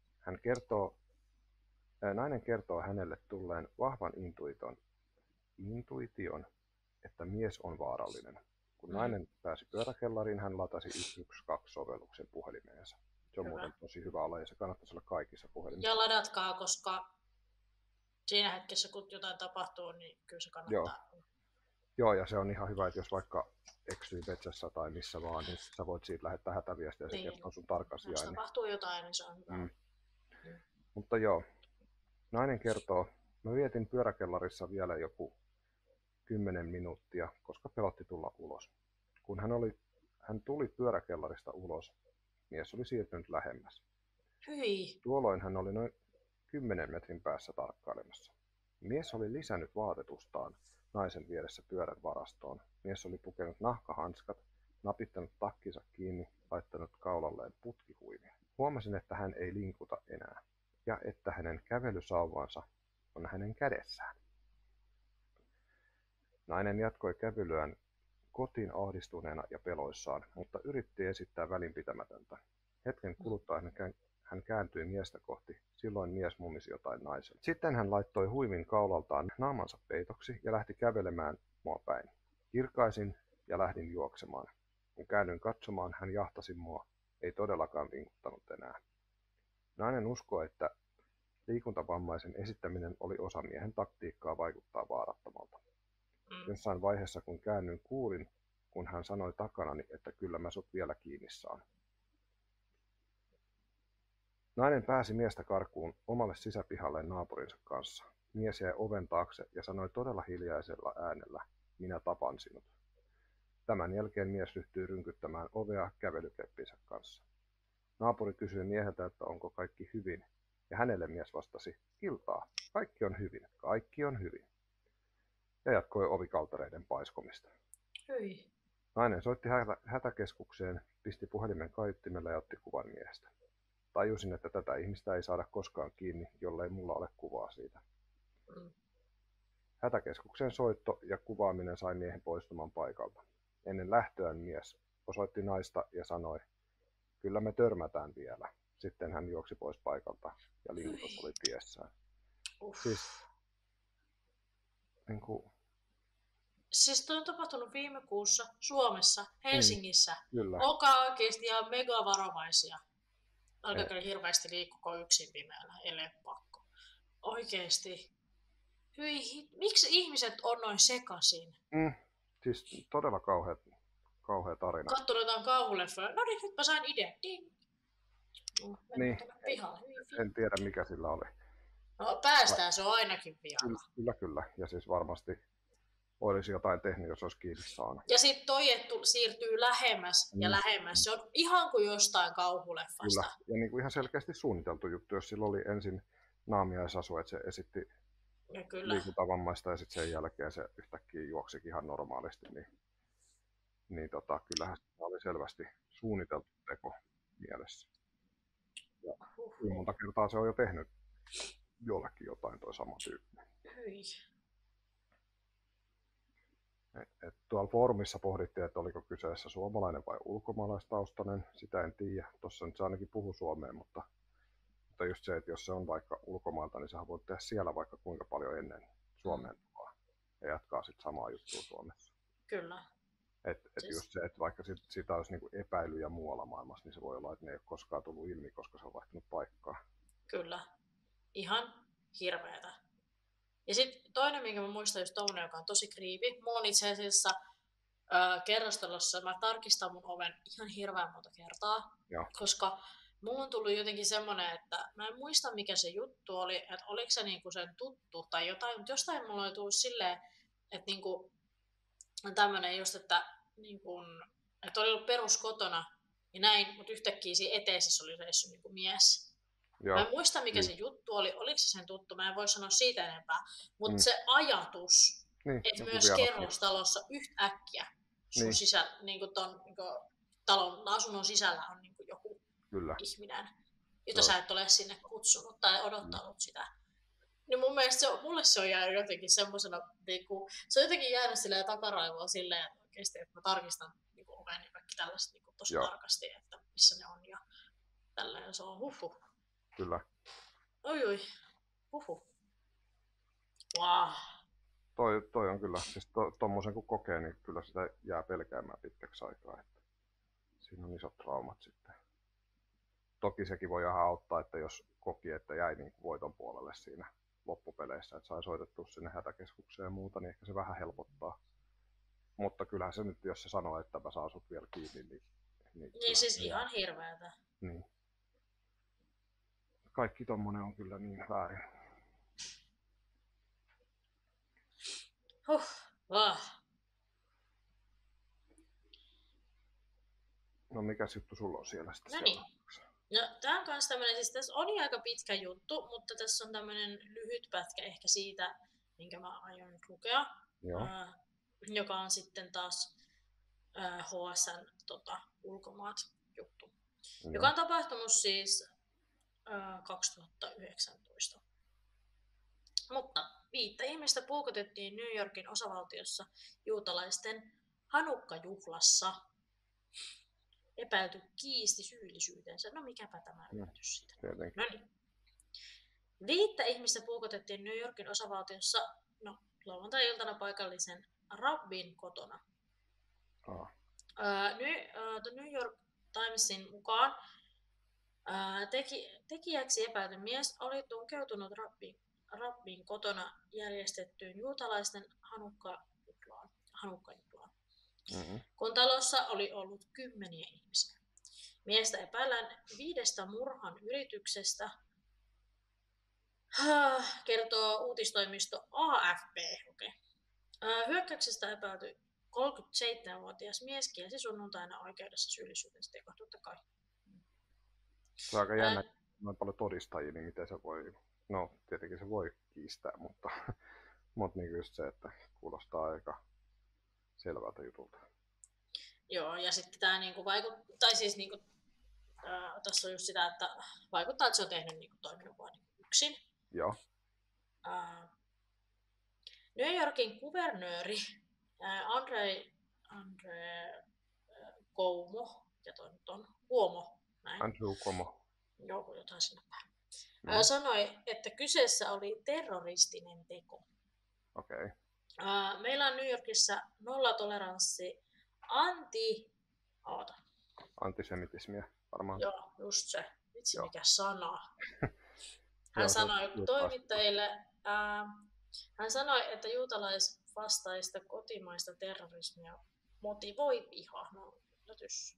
Nainen kertoo hänelle tulleen vahvan intuition, että mies on vaarallinen. Kun nainen pääsi pyöräkellariin, hän latasi 112-sovelluksen puhelimeensa. Se on muuten tosi hyvä olla ja se kannattaisi olla kaikissa puhelimissa. Ja ladatkaa, koska siinä hetkessä kun jotain tapahtuu, niin kyllä se kannattaa. Joo, ja se on ihan hyvä, että jos vaikka eksyy metsässä tai missä vaan, niin sä voit siitä lähettää hätäviestiä ja se kertoo sun tarkan sijainnin. Jos tapahtuu jotain, niin se on hyvä. Mutta joo, nainen kertoo, mä vietin pyöräkellarissa vielä joku 10 minuuttia, koska pelotti tulla ulos. Kun hän tuli pyöräkellarista ulos, mies oli siirtynyt lähemmäs. Hyi. Tuolloin hän oli noin 10 metrin päässä tarkkailemassa. Mies oli lisännyt vaatetustaan naisen vieressä pyörän varastoon. Mies oli pukenut nahkahanskat, napittanut takkinsa kiinni, laittanut kaulalleen putkihuivia. Huomasin, että hän ei linkuta enää ja että hänen kävelysauvansa on hänen kädessään. Nainen jatkoi kävelyään kotiin ahdistuneena ja peloissaan, mutta yritti esittää välinpitämätöntä. Hetken kuluttua hän kääntyi miestä kohti. Silloin mies mumisi jotain naiselle. Sitten hän laittoi huivin kaulaltaan naamansa peitoksi ja lähti kävelemään mua päin. Kirkaisin ja lähdin juoksemaan. Kun käännyin katsomaan, hän jahtasi mua. Ei todellakaan vinkuttanut enää. Nainen uskoi, että liikuntavammaisen esittäminen oli osa miehen taktiikkaa vaikuttaa vaarattomalta. Jossain vaiheessa kun käännyin, kuulin, kun hän sanoi takanani, että kyllä mä sut vielä kiinni saan. Nainen pääsi miestä karkuun omalle sisäpihalleen naapurinsa kanssa. Mies jäi oven taakse ja sanoi todella hiljaisella äänellä, minä tapan sinut. Tämän jälkeen mies ryhtyi rynkyttämään ovea kävelykeppinsä kanssa. Naapuri kysyi mieheltä, että onko kaikki hyvin, ja hänelle mies vastasi, iltaa, kaikki on hyvin, kaikki on hyvin. Ja jatkoi ovikaltereiden paiskomista. Hyi. Nainen soitti hätäkeskukseen, pisti puhelimen kaiuttimelle ja otti kuvan miehestä. Tajusin, että tätä ihmistä ei saada koskaan kiinni, jollei mulla ole kuvaa siitä. Hätäkeskuksen soitto ja kuvaaminen sai miehen poistumaan paikalta. Ennen lähtöään mies osoitti naista ja sanoi, kyllä me törmätään vielä. Sitten hän juoksi pois paikalta ja linkutus oli tiessään. Siis toi on tapahtunut viime kuussa Suomessa, Helsingissä. Kyllä. Olkaa oikeesti ihan mega varovaisia. Alkaa kyllä hirveästi liikkuko yksin pimeällä, ellei pakko. Oikeesti. Hyi, miksi ihmiset on noin sekasin? Siis todella kauhea tarina. Kattonut jotain kauhuleffoja. No niin, nyt mä sain idean. Ding. Niin. Pihalle. En tiedä mikä sillä oli. No päästään se on ainakin pihalla. Kyllä. Ja siis varmasti olisi jotain tehnyt, jos olisi kiinni saanut. Ja sitten toi, että siirtyy lähemmäs ja lähemmäs. Se on ihan kuin jostain kauhuleffasta. Kyllä. Ja niin kuin ihan selkeästi suunniteltu juttu, jos sillä oli ensin naamiaisasu, että se esitti liikuntavammaista ja sitten sen jälkeen se yhtäkkiä juoksikin ihan normaalisti, niin kyllähän se oli selvästi suunniteltu teko mielessä. Ja monta kertaa se on jo tehnyt jollekin jotain toi sama tyyppi. Hyi. Tuolla foorumissa pohdittiin, että oliko kyseessä suomalainen vai ulkomaalaistaustainen, sitä en tiedä. Tuossa nyt se ainakin puhuu suomea, mutta just se, että jos se on vaikka ulkomailta, niin sähän voit tehdä siellä vaikka kuinka paljon ennen Suomeen tuloa ja jatkaa sitten samaa juttua Suomessa. Kyllä. Siis... just se, että vaikka sitä olisi niinku epäilyjä muualla maailmassa, niin se voi olla, että ne ei ole koskaan tullut ilmi, koska se on vaihtunut paikkaa. Kyllä. Ihan hirveetä. Ja sitten toinen, minkä mä muistan, just tommonen, joka on tosi kriipi. Mulla on itse asiassa kerrostalossa, mä tarkistan mun oven ihan hirveän monta kertaa, koska mulla on tullut jotenkin semmoinen, että mä en muista mikä se juttu oli, että oliko se niinku sen tuttu tai jotain, mutta jostain mulla oli tullut silleen, että niinku tämmönen just, että, niinku, että oli ollut peruskotona ja näin, mutta yhtäkkiä siinä eteisessä oli reissu niinku mies. Joo. Mä en muista mikä se juttu oli, oliko se sen tuttu, mä en voi sanoa siitä enempää, mutta se ajatus, että myös kerrostalossa yhtäkkiä sun sisällä, niinku ton niinku talon asunnon sisällä on niinku joku ihminen, jota sä et ole sinne kutsunut tai odottanut sitä. Niin mun mielestä mulle se on jäänyt jotenkin semmosena, niinku, se on jotenkin jäänyt silleen takaraivoa silleen, että oikeesti, että mä tarkistan niinku oven ja kaikki tällaista niinku tosi tarkasti, että missä ne on ja tälleen se on Kyllä. Oi. Wow. Toi on kyllä, siis tommosen kun kokee, niin kyllä sitä jää pelkäämään pitkäksi aikaa. Että siinä on isot traumat sitten. Toki sekin voi ihan auttaa, että jos koki, että jäi niin kuin voiton puolelle siinä loppupeleissä, että sai soitettua sinne hätäkeskukseen ja muuta, niin ehkä se vähän helpottaa. Mutta kyllähän se nyt, jos se sanoo, että mä saan sut vielä kiinni, niin siis ihan hirveätä. Niin. Kaikki tommonen on kyllä niin väärin. No mikäs juttu sulla on siellä sitten? No niin. No tää on kans tämmönen, siis tässä on aika pitkä juttu, mutta tässä on tämmönen lyhyt pätkä ehkä siitä, minkä mä aion nyt lukea. Joka on sitten taas HSN ulkomaat juttu. Joka on tapahtunut siis 2019. Mutta 5 ihmistä puukotettiin New Yorkin osavaltiossa juutalaisten Hanukka-juhlassa. Epäilty kiisti syyllisyytensä. No mikäpä tämä yllätys siitä. No niin. 5 ihmistä puukotettiin New Yorkin osavaltiossa lauantai-iltana paikallisen rabbin kotona. The New York Timesin mukaan tekijäksi epäilty mies oli tunkeutunut rabbin kotona järjestettyyn juutalaisten Hanukka-juhlaan. Kun talossa oli ollut 10 ihmisiä. Miestä epäillään 5 murhan yrityksestä, kertoo uutistoimisto AFP. Hyökkäyksestä epäilty 37-vuotias mies kielsi sunnuntaina oikeudessa syyllisyytensä tekoa, totta kai. Se on aika jännä, noin paljon todistajia, niin miten se voi, no tietenkin se voi kiistää, mutta niin just se, että kuulostaa aika selvältä jutulta. Joo, ja sitten tämä niinku vaikuttaa, tai siis niinku, tässä on just sitä, että vaikuttaa, että se on tehnyt niinku toiminut vain yksin. Joo. New Yorkin kuvernööri Andre Cuomo, ja toi nyt on Cuomo, näin. Andrew Cuomo. Joo, jotain sinne päin. Sanoi, että kyseessä oli terroristinen teko. Okei. Meillä on New Yorkissa nollatoleranssi antisemitismiä varmaan. Joo, just se. Vitsi mikä sana. Hän sanoi toimittajille, hän sanoi, että juutalaisvastaista kotimaista terrorismia motivoi viha. No, yllätys.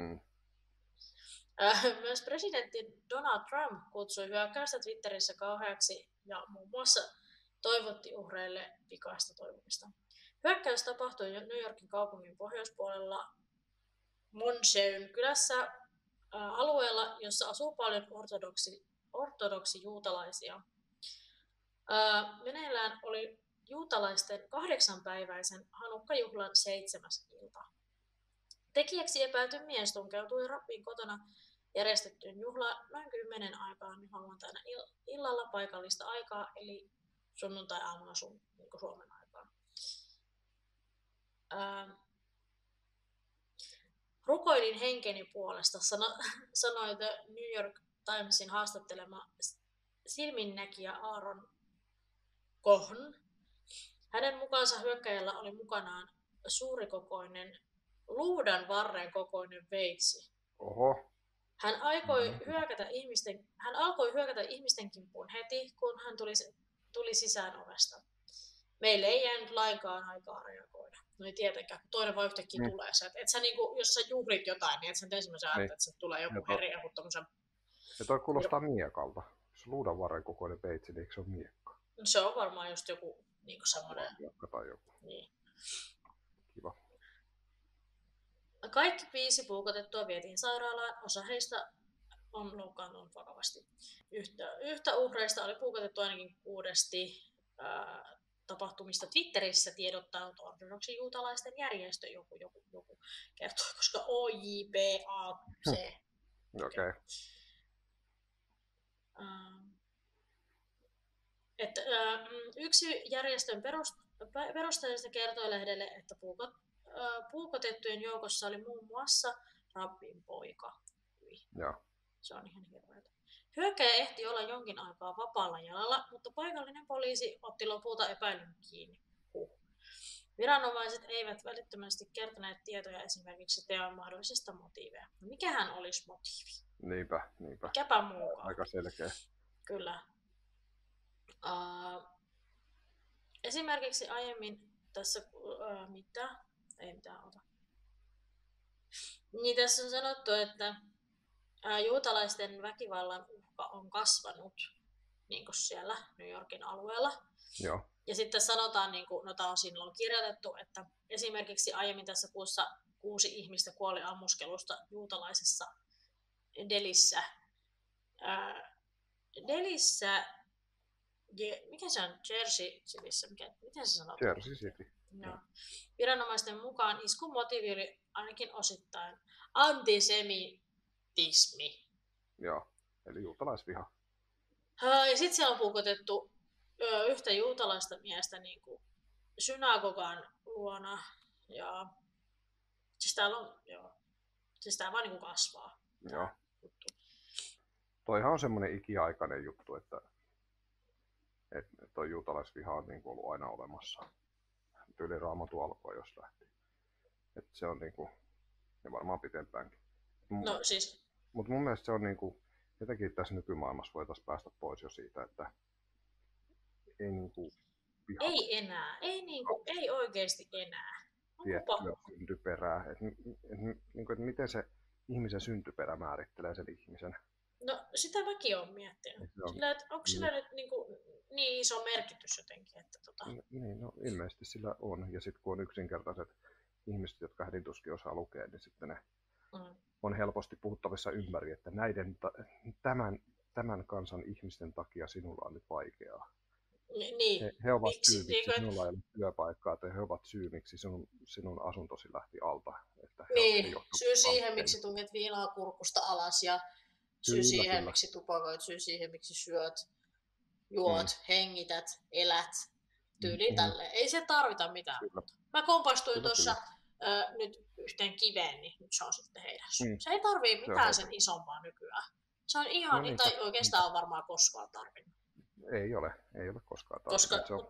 Myös presidentti Donald Trump kutsui hyökkäystä Twitterissä kauheaksi ja muun muassa toivotti uhreille pikaista toipumista. Hyökkäys tapahtui New Yorkin kaupungin pohjoispuolella Monseun kylässä alueella, jossa asuu paljon ortodoksi juutalaisia. Meneillään oli juutalaisten 8-päiväisen Hanukka-juhlan 7. ilta. Tekijäksi epäilty mies tunkeutui rabbin kotona järjestettyyn juhlaan noin 10 aikaan lauantaina illalla paikallista aikaa, eli sunnuntai-aamuna niin Suomen aikaan. rukoilin henkeni puolesta, sanoi The New York Timesin haastattelema silminnäkijä Aaron Cohn. Hänen mukaansa hyökkäjällä oli mukanaan suurikokoinen, luudan varren kokoinen veitsi. Oho. Hän alkoi hyökätä ihmisten kimppuun heti, kun hän tuli sisään ovesta. Meille ei jäänyt lainkaan aikaa reagoida. No ei tietenkään, kun toinen vaan yhtäkkiä tulee. Et sä niinku, jos sä juhlit jotain, niin et sä nyt ensimmäisen ajattelet, että se tulee joku heri ja tommosen... Ja toi kuulostaa miekalta. Jos luudan varren kokoinen veitsi, niin eikö se ole miekka? No se on varmaan just joku niinku semmoinen... Miekka tai joku. Niin. Kiva. Kaikki 5 puukotettua vietiin sairaalaan. Osa heistä on loukkaantunut vakavasti. Yhtä uhreista oli puukotettu ainakin 6 tapahtumista Twitterissä tiedottanut ortodoksi juutalaisten järjestö. Joku kertoi, koska OJBAC. Okei. Yksi järjestön perustajista kertoi lehdelle, että puukotettujen joukossa oli muun muassa rabbin poika. Ja. Se on ihan hirveätä. Hyökkäjä ehti olla jonkin aikaa vapaalla jalalla, mutta paikallinen poliisi otti lopulta epäilyn kiinni. Viranomaiset eivät välittömästi kertoneet tietoja esimerkiksi teon mahdollisesta motiiveja. Mikähän olisi motiivi? Niinpä. Mikäpä muukaan. Aika selkeä. Kyllä. Esimerkiksi aiemmin tässä... Ei mitään ota. Niin tässä on sanottu, että juutalaisten väkivallan uhka on kasvanut niin kuin siellä New Yorkin alueella. Joo. Ja sitten sanotaan, niin kuin, on silloin kirjoitettu, että esimerkiksi aiemmin tässä kuussa 6 ihmistä kuoli ammuskelusta juutalaisessa Delissä. Mikä se on? Jersey Cityssä? Miten se sanotaan? Jersey City. No. Viranomaisten mukaan iskun motiivi oli ainakin osittain antisemitismi. Joo, eli juutalaisviha. Ja sitten siellä on puukotettu yhtä juutalaista miestä niin kuin synagogan luona. Ja siis täällä on, siis tää vaan niin kuin kasvaa. Joo. Toihan on semmoinen ikiaikainen juttu, että toi juutalaisviha on niin kuin ollut aina olemassa. Tyyli Raamattu alkoi, jos lähti. Että se on niinku, ja varmaan pitempäänkin. No siis... Mutta mun mielestä se on niinku, jotenkin tässä nykymaailmassa voitaisiin päästä pois jo siitä, että ei niinku viha... Ei enää, ei oikeesti enää. Tiettyä syntyperää. Niinku, et miten se ihmisen syntyperä määrittelee sen ihmisen? No sitä mäkin olen miettinyt. Sillä, että onko sillä nyt niin iso merkitys jotenkin, että Niin, no ilmeisesti sillä on. Ja sitten kun on yksinkertaiset ihmiset, jotka hädintuskin osaa lukea, niin sitten ne on helposti puhuttavissa ympäri, että tämän kansan ihmisten takia sinulla on nyt vaikeaa. Niin. He ovat syy, miksi sinulla ei ole työpaikkaa, tai he ovat syy, miksi sinun asuntosi lähti alta. Että niin, syy siihen, miksi tunget viinaa kurkusta alas ja syy siihen, miksi tupakoit, syy siihen, miksi syöt, juot, hengität, elät, tyyliin tälleen. Ei se tarvita mitään. Kyllä. Mä kompastuin tuossa nyt yhteen kiveen, niin nyt se on sitten heidän syy. Se ei tarvii mitään sen isompaa nykyään. Se on ihan, tai oikeastaan on varmaan koskaan tarvinnut. Ei ole koskaan tarvinnut. Koska se on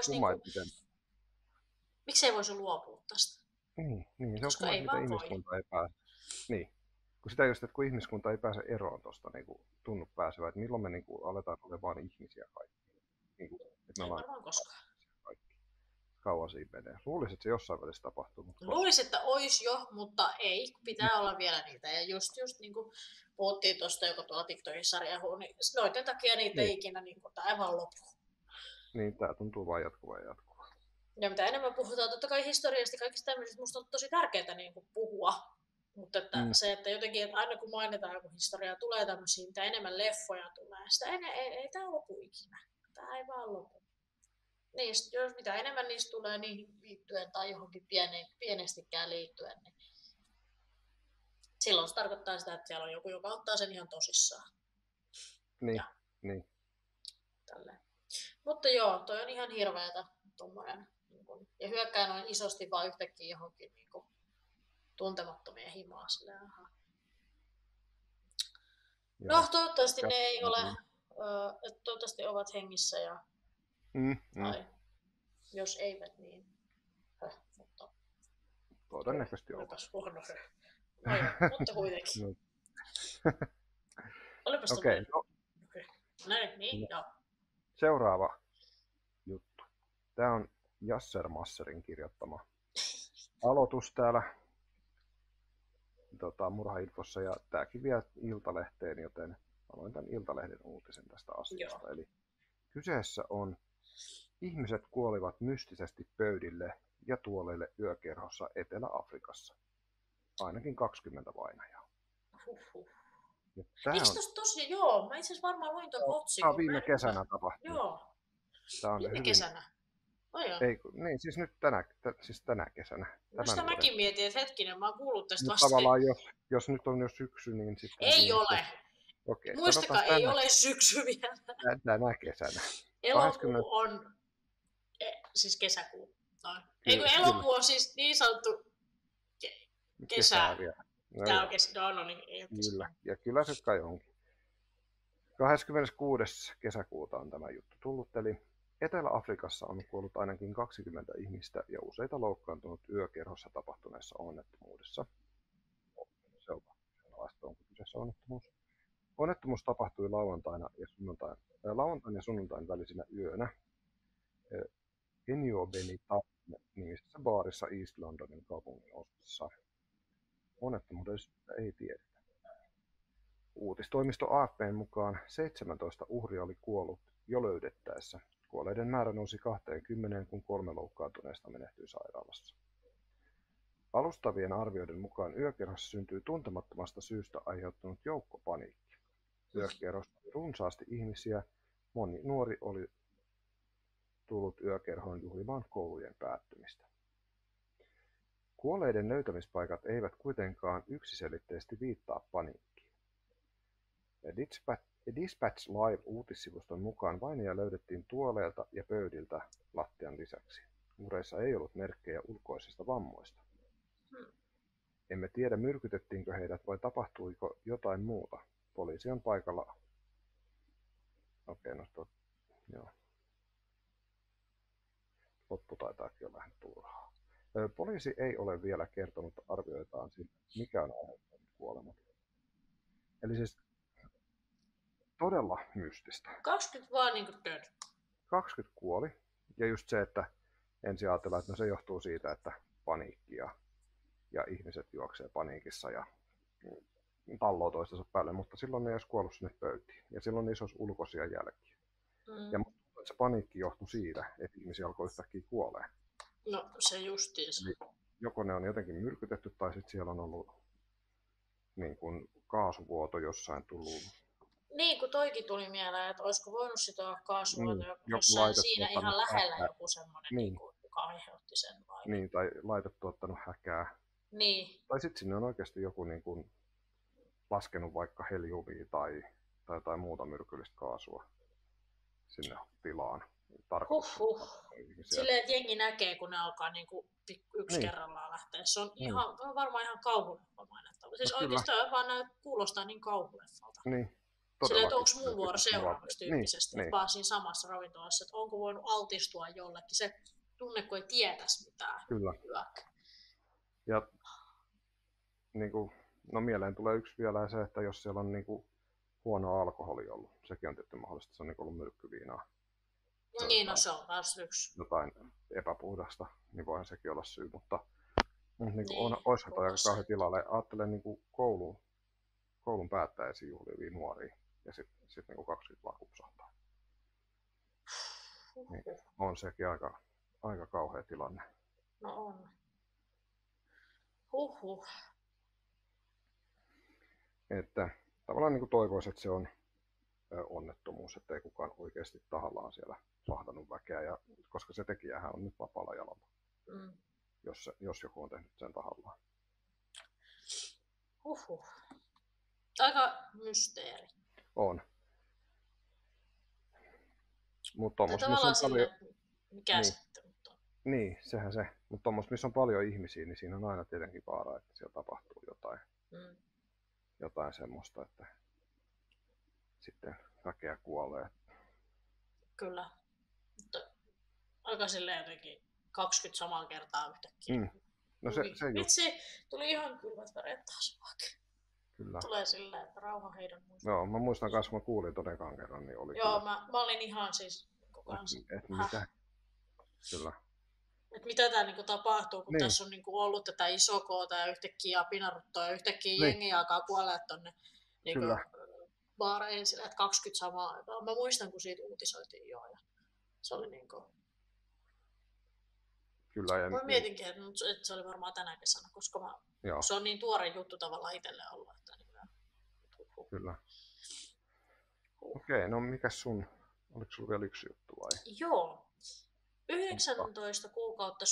miksi ei voisi luopua tästä? Niin se on kumma, mitä ihmiskunta ei pääse. Niin. Kun sitä just, että kun ihmiskunta ei pääse eroon tuosta niin tunnu pääsevää, että milloin me niin kuin, aletaan olemaan ihmisiä kaikki. Niin kuin, että ei varmaan koskaan. Kaikki. Kauan siinä menee. Luulisin, että se jossain välissä tapahtuu. Mutta luulisin, että olisi jo, mutta ei. Pitää olla vielä niitä. Ja just niin kuin puhuttiin tuosta, joka tuolla TikTokissa riehuu, niin noiden takia niitä ei ikinä niin kuin, tai vaan lopu. Niin, tää tuntuu vaan jatkuvaa. Ja mitä enemmän puhutaan, totta kai historiasta ja kaikista tämmöisistä, musta on tosi tärkeää niin kuin puhua. Mutta että se, että jotenkin, että aina kun mainitaan joku historia, tulee tämmöisiä, mitä enemmän leffoja tulee, sitä ei tää lopu ikinä. Tää ei vaan lopu. Niistä, jos mitä enemmän niistä tulee niihin liittyen tai johonkin pienestikään liittyen, niin silloin se tarkoittaa sitä, että siellä on joku, joka ottaa sen ihan tosissaan. Niin. Tälleen. Mutta joo, toi on ihan hirveetä tommoinen niin kuin, ja hyökkää noin isosti vaan yhtäkkiä johonkin niin kuin, tuntemattomien himaa. No, toivottavasti ne ei ole, että toivottavasti ovat hengissä ja tai jos eivät, niin mutta todennäköisesti ovat. Mutta kuitenkin. Olipas Okei, Näin, niin, joo. Seuraava juttu. Tämä on Yasser Masserin kirjoittama aloitus täällä Murhainfossa, ja tämäkin vie Iltalehteen, joten aloin tämän Iltalehden uutisen tästä asiasta. Joo. Eli kyseessä on: ihmiset kuolivat mystisesti pöydille ja tuoleille yökerhossa Etelä-Afrikassa. Ainakin 20 vainajaa. Eikö tossa tosiaan? Joo, mä itse asiassa varmaan luin tuon otsikon. Tämä on viime kesänä tapahtunut. Joo. Tämä on viime kesänä? Niin, siis nyt tänä kesänä. Sitä mäkin mietin, että hetkinen, mä oon kuullut tästä vasta. Tavallaan jos nyt on jo syksy, niin sitten... Ei ole! Okei, muistakaa, ei ole syksy vielä. Tänä kesänä. Elokuu on... siis kesäkuu. Elokuu on siis niin sanottu kesä. Tämä on kesä. No niin, ei ole kesä. Kyllä, ja kyllä se kai onkin. 26. kesäkuuta on tämä juttu tullut, eli Etelä-Afrikassa on kuollut ainakin 20 ihmistä ja useita loukkaantunut yökerhossa tapahtuneessa onnettomuudessa. Se on sellaista, onko kyseessä onnettomuus. Onnettomuus tapahtui lauantain ja sunnuntain välisenä yönä Eniobenita-nimisessä baarissa East Londonin kaupungin osassa. Onnettomuuden syystä ei tiedetä. Uutistoimisto AFP:n mukaan 17 uhria oli kuollut jo löydettäessä. Kuolleiden määrä nousi 20, kun 3 loukkaantuneesta menehtyi sairaalassa. Alustavien arvioiden mukaan yökerhossa syntyi tuntemattomasta syystä aiheuttanut joukkopaniikki. Yökerhossa oli runsaasti ihmisiä. Moni nuori oli tullut yökerhoon juhlimaan koulujen päättymistä. Kuolleiden löytämispaikat eivät kuitenkaan yksiselitteisesti viittaa paniikkiin. Dispatch Live-uutissivuston mukaan vainajia löydettiin tuoleilta ja pöydiltä lattian lisäksi. Uhreissa ei ollut merkkejä ulkoisista vammoista. Emme tiedä, myrkytettiinkö heidät vai tapahtuiko jotain muuta. Poliisi on paikalla. Joo. Loppu taitaakin olla vähän turhaa. Poliisi ei ole vielä kertonut arvioitaan siitä, mikä on aiheuttanut kuolemat. Eli siis todella mystistä. 20 vaan niin kuin dead. 20 kuoli. Ja just se, että ensin ajatellaan, että no se johtuu siitä, että paniikki ja ihmiset juoksee paniikissa ja talloo toistensa päälle, mutta silloin ne ei olisi kuollut sinne pöytiin. Ja silloin niissä olisi ulkoisia jälkiä. Ja se paniikki johtui siitä, että ihmisiä alkoi yhtäkkiä kuolee. No se justiinsa. Eli joko ne on jotenkin myrkytetty tai sitten siellä on ollut niin kuin kaasuvuoto jossain tullut. Niin, kun toikin tuli mieleen, että olisiko voinut sitä olla kaasuvuoto jossain siinä ihan lähellä joku semmoinen, joka aiheutti sen vai? Niin, tai laitet tuottanut häkää. Niin. Tai sitten sinne on oikeasti joku niin kuin laskenut vaikka heliumia tai jotain muuta myrkyllistä kaasua sinne tilaan. Silleen, että jengi näkee, kun ne alkaa niinku yksi kerrallaan lähteä. Se on varmaan ihan kauhuleffamainen. Siis oikeastaan vaan kuulostaa niin kauhuleffalta. Niin. Silleen, että onko mun vuoro seuraavaksi tyyppisesti, vaan siinä samassa ravintolassa, että onko voinut altistua jollekin. Se tunne, kun ei tietäisi mitään. Kyllä. Ja niin kuin, no mieleen tulee yksi vielä se, että jos siellä on niin kuin huono alkoholi ollut, sekin on tietysti mahdollista, se on niin ollut myrkkyviinaa. No niin, no se on taas yksi. Jotain epäpuhdasta, niin voihan sekin olla syy, mutta niin kuin olisihan toi aika kauhean tilalle. Ajattelen niin kuin koulun päättäisiin juhlivia nuoria ja sitten niin 20 vaan kupsahtaa. Niin, on sekin aika kauhea tilanne. No on. Että tavallaan niin kuin toivoisin, että se on onnettomuus, että ei kukaan oikeasti tahallaan siellä sahdannut väkeä, ja, koska se tekijähän on nyt vapaalla jalalla, jos joku on tehnyt sen tahallaan. Aika mysteeri. On. Mutta tavallaan sille, mikä sitten on. Niin, sehän se. Mutta tuommoista, missä on paljon ihmisiä, niin siinä on aina tietenkin vaara, että siellä tapahtuu jotain semmoista, että sitten väkeä kuolee. Kyllä. Mutta aika silleen jotenkin 20 samaa kertaa yhtäkkiä. No se just. Vitsi, tuli ihan kylmät väreet taas vaikka. Kyllä. Tulee silleen, että rauha heidän muistaa. Joo, mä muistan kanssa, kun mä kuulin todekaan kerran, niin oli joo, mä olin ihan siis koko ajan. Mitä? Kyllä. Et mitä tää niinku tapahtuu, kun tässä on niinku ollut tätä isokoota ja yhtäkkiä apinaruttoa ja yhtäkkiä jengi alkaa kuolea tonne niinku baareihin sillä, että 20 samaa aikaa. Mä muistan, kun siitä uutisoitiin jo. Ja se oli niinku... Kyllä, ja mä mietinkin, että se oli varmaan tänä kesänä, koska se on niin tuore juttu tavallaan itselle ollut. Että Kyllä. Okei, no mikäs oliko sulla vielä yksi juttu vai? Joo. 19 kuukautta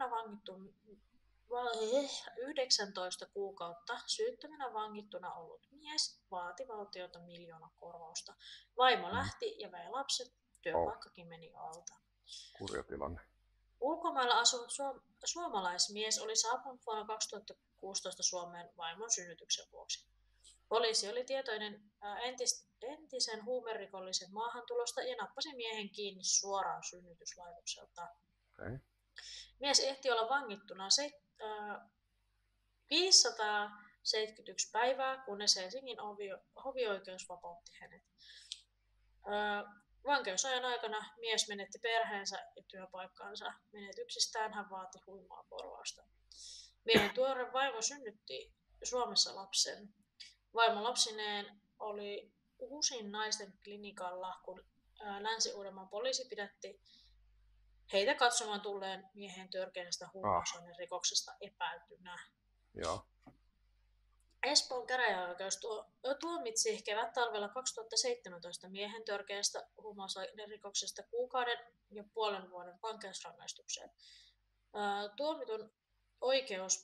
syyttömänä vangittuna ollut mies vaati valtiolta 1 000 000 korvausta. Vaimo lähti ja vei lapset, työpaikkakin meni alta. Kurja tilanne. Ulkomailla asunut suomalaismies oli saapunut vuonna 2016 Suomeen vaimon synnytyksen vuoksi. Poliisi oli tietoinen entisen huumerikollisen maahantulosta ja nappasi miehen kiinni suoraan synnytyslaitokselta. Okay. Mies ehti olla vangittuna 571 päivää, kunnes Helsingin hovioikeus vapautti hänet. Vankeusajan aikana mies menetti perheensä ja työpaikkaansa. Menetyksistään hän vaati huimaa korvausta. Miehen tuore vaimo synnytti Suomessa lapsen. Vaimo lapsineen oli Uusin naisten klinikalla, kun Länsi-Uudenmaan poliisi pidätti heitä katsomaan tulleen miehen törkeästä huumausainerikoksesta epäiltynä. Joo. Espoon käräjäoikeus tuomitsi kevättalvella 2017 miehen törkeästä huumausainerikoksesta 1,5 vuoden vankeusrangaistukseen. Tuomitun oikeus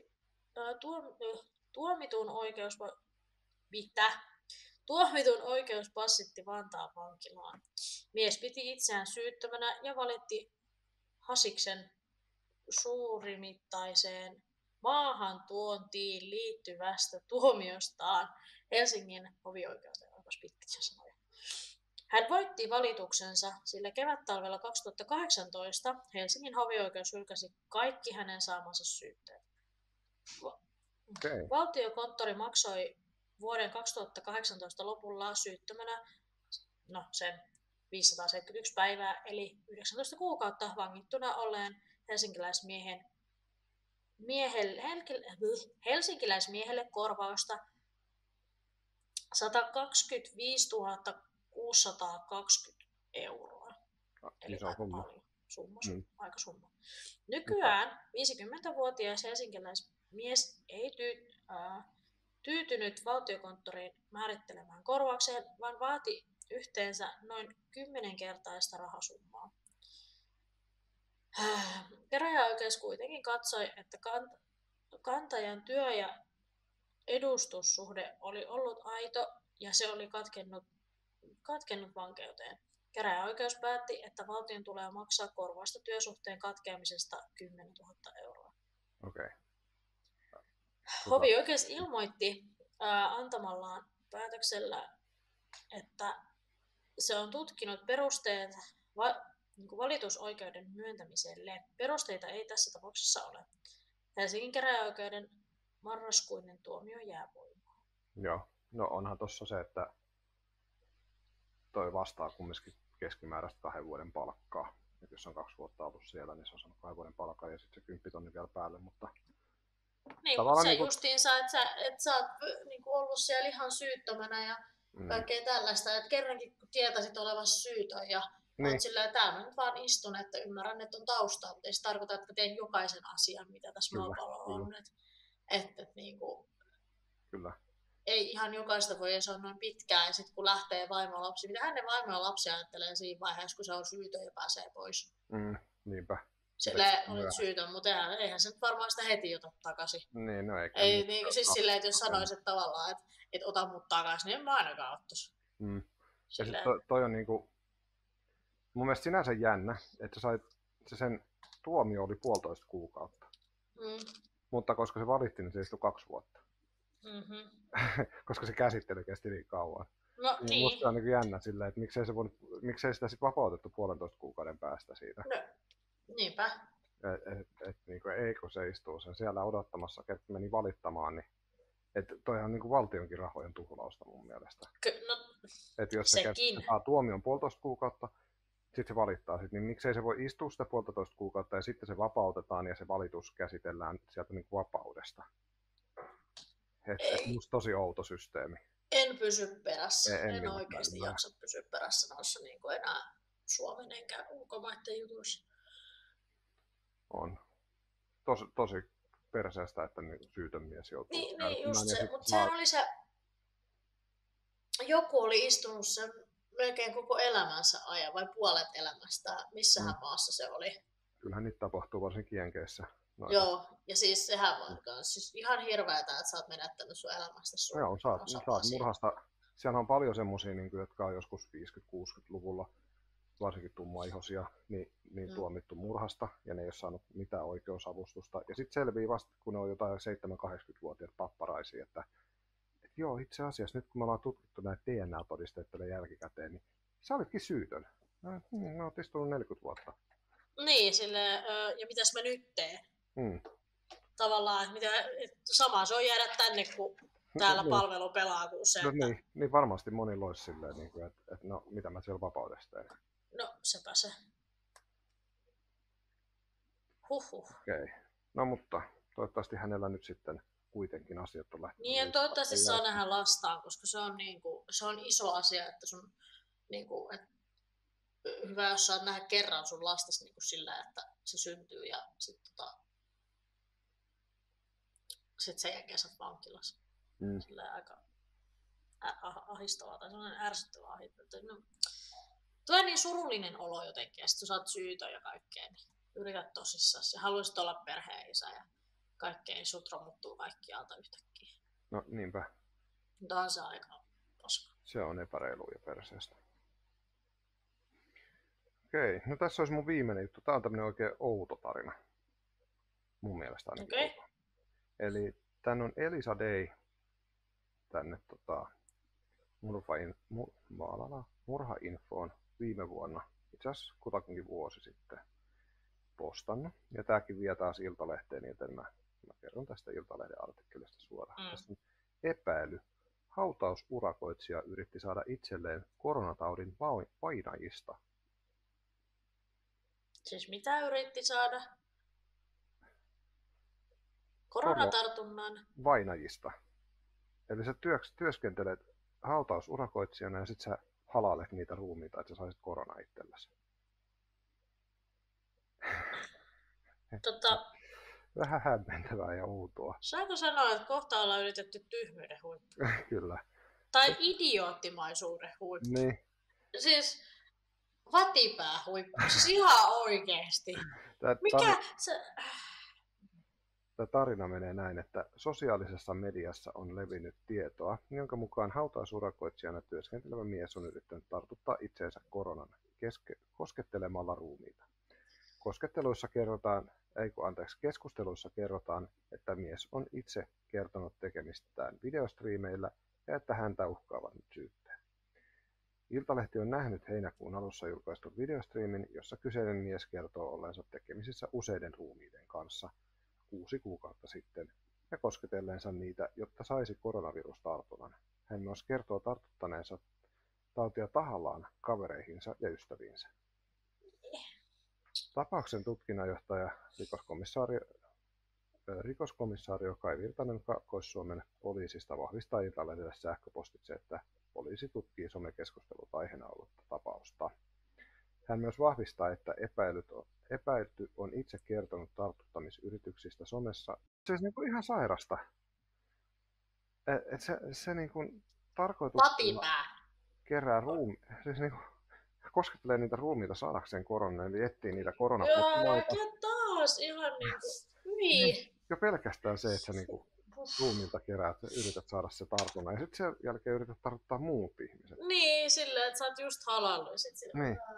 passitti Vantaan vankilaan. Mies piti itseään syyttömänä ja valitti Hasiksen suurimittaiseen maahantuontiin liittyvästä tuomiostaan Helsingin hovioikeuteen. Onpas pitkiä sanoja. Hän voitti valituksensa, sillä kevättalvella 2018 Helsingin hovioikeus hylkäsi kaikki hänen saamansa syytteet. Okay. Valtiokonttori maksoi vuoden 2018 lopulla syyttömänä sen 571 päivää, eli 19 kuukautta vangittuna olleen helsinkiläismiehelle korvausta 125 620 €. Eli aika paljon. Aika summa. Nykyään 50-vuotias helsinkiläismies ei tyytynyt valtiokonttorin määrittelemään korvaukseen, vaan vaati yhteensä noin 10-kertaista rahasummaa. Käräjäoikeus kuitenkin katsoi, että kantajan työ- ja edustussuhde oli ollut aito ja se oli katkennut vankeuteen. Käräjäoikeus päätti, että valtion tulee maksaa korvausta työsuhteen katkeamisesta 10 000 €. Okay. Hovioikeus ilmoitti antamallaan päätöksellä, että se on tutkinut perusteet valitusoikeuden myöntämiselle. Perusteita ei tässä tapauksessa ole. Helsingin käräjäoikeuden marraskuinen tuomio jää voimaan. Joo, no onhan tossa se, että toi vastaa kumminkin keskimääräistä 2 vuoden palkkaa. Et jos on 2 vuotta ollut siellä, niin se on saanut 2 vuoden palkkaa ja sitten se 10 000 vielä päälle, mutta niin, mutta se justiinsa, että sä oot ollut siellä ihan syyttömänä ja kaikkea tällaista, että kerrankin kun tietäisit olevasi syytön ja oot silleen, että täällä nyt vaan istun, että ymmärrän, että on taustaa, mutta ei se tarkoita, että teen jokaisen asian, mitä tässä maapallolla on. Että Kyllä. Ei ihan jokaista voi edes olla noin pitkään, ja sitten kun lähtee vaimo lapsi, mitä hänen vaimo ja lapsi ajattelee siinä vaiheessa, kun se on syytön ja pääsee pois. Niinpä. Silleen olit syytön, mutta eihän se nyt varmaan sitä heti ota takaisin. Niin, no eikä. Ei niin, siis silleen, että jos sanoisit tavallaan, että ota mut takaisin, niin en mä ainakaan ottaisi. Ja sit toi on niinku, mun mielestä sinänsä jännä, että sä sait sen tuomio oli 1,5 kuukautta. Mutta koska se valitti, niin se istui 2 vuotta. Mm-hmm. Koska se käsittely kesti niin kauan. No niin. Musta on niin jännä silleen, että miksei sitä sit vapautettu 1,5 kuukauden päästä siitä. No, niinpä. Niin eikö se istuu sen siellä odottamassa, että meni valittamaan, niin että toi on niin valtionkin rahojen tuhlausta mun mielestä. Että jos se saa tuomion 1,5 kuukautta, sitten se valittaa, niin miksei se voi istua sitä 1,5 kuukautta ja sitten se vapautetaan ja se valitus käsitellään sieltä niin vapaudesta. Musta tosi outo systeemi. En pysy perässä. En oikeasti jaksa pysyä perässä noissa niin kuin enää Suomen enkä ulkomaiden jutuissa. On. Tosi perseestä, että syytön mies joutuu. Niin just se, mutta sehän oli se, joku oli istunut sen melkein koko elämänsä ajan, vai puolet elämästä, missähän maassa se oli. Kyllähän niitä tapahtuu varsinkin Jenkeissä. Joo, ja siis sehän on siis ihan hirveätä, että sä oot menettänyt sun elämästä sun. Joo, saat murhasta. Siellä on paljon semmosia, jotka on joskus 50-60-luvulla, varsinkin tummaihoisia, niin tuomittu murhasta, ja ne ei ole saanut mitään oikeusavustusta. Ja sitten selvii vasta, kun ne on jotain 7-80-vuotiaat papparaisia, että joo, itse asiassa nyt kun me ollaan tutkittu näitä DNA-todisteita jälkikäteen, niin sä olitkin syytön. No, oot istunut 40 vuotta. Niin, ja mitäs mä nyt teen? Tavallaan, sama se on jäädä tänne, kun täällä palvelu pelaa kuin se. No niin varmasti moni loisi silleen, että no mitä mä siellä vapaudessa teen. No sepä se. Huhhuh. Okei. No mutta toivottavasti hänellä nyt sitten kuitenkin asiat on lähtenyt. Niin ja toivottavasti saa nähdä lastaan, koska se on iso asia, että sun hyvä, jos saat nähdä kerran sun lastasi niin sillä, että se syntyy ja sitten sen jälkeen sä oot vankilassa. Sillä aika ahistavaa tai sellainen ärsyttävää ahistavaa. No, tulee niin surullinen olo jotenkin ja sitten sä oot syytön ja kaikkea, niin yrität tosissaan ja haluaisit olla perheenisä ja kaikkea, niin sut romuttuu kaikki alta yhtäkkiä. No niinpä. Mutta on se aika paska. Se on epäreilu ja perseestä. Okei, no tässä olisi mun viimeinen juttu. Tää on tämmönen oikein outo tarina. Mun mielestä ainakin outo. Eli tän on Elisa Day tänne Murhainfoon viime vuonna, itse asiassa kutakuinkin vuosi sitten, postannut. Ja tääkin vie taas Iltalehteen, joten mä kerron tästä Iltalehden artikkelista suoraan. Tässä on epäily. Hautausurakoitsija yritti saada itselleen koronataudin vainajista. Siis mitä yritti saada? Koronatartunnan? Vainajista. Eli sä työskentelet hautausurakoitsijana ja sit sä halailet niitä ruumiita, että sä saisit korona itsellesi. Vähän hämmentävää ja outoa. Saanko sanoa, että kohta ollaan yritetty tyhmyyden huippu? Kyllä. Tai idioottimaisuuden huippu. Niin. Siis vatipää huippu. Siis ihan oikeesti. Tämä tarina menee näin, että sosiaalisessa mediassa on levinnyt tietoa, jonka mukaan hautausurakoitsijana työskentelevä mies on yrittänyt tartuttaa itseensä koronan koskettelemalla ruumiita. Keskusteluissa kerrotaan, että mies on itse kertonut tekemistään videostriimeillä ja että häntä uhkaavat nyt syytteet. Iltalehti on nähnyt heinäkuun alussa julkaistun videostriimin, jossa kyseinen mies kertoo olleensa tekemisissä useiden ruumiiden kanssa 6 kuukautta sitten ja kosketelleensa niitä, jotta saisi koronavirustartunnan. Hän myös kertoo tartuttaneensa tautia tahallaan kavereihinsa ja ystäviinsä. Tapauksen tutkinnanjohtaja rikoskomissario Kai Virtanen Kaakkois-Suomen poliisista vahvistaa Iltalehdelle sähköpostitse, että poliisi tutkii somekeskustelut aiheena ollutta tapausta. Hän myös vahvistaa, että epäilty on itse kertonut tartuttamisyrityksistä somessa. Se on niin ihan sairasta. Se niin kuin tarkoituksella kerää siis niin kuin koskettelee niitä ruumiita saadakseen koronan, eli etsii niitä koronapotilaita. Joo, taas ihan niin. Jo pelkästään se, että sä niin ruumiilta keräät ja yrität saada se tartunnan, ja sitten sen jälkeen yrität tartuttaa muut ihmiset. Niin, silleen, että sä oot just halannut. Niin.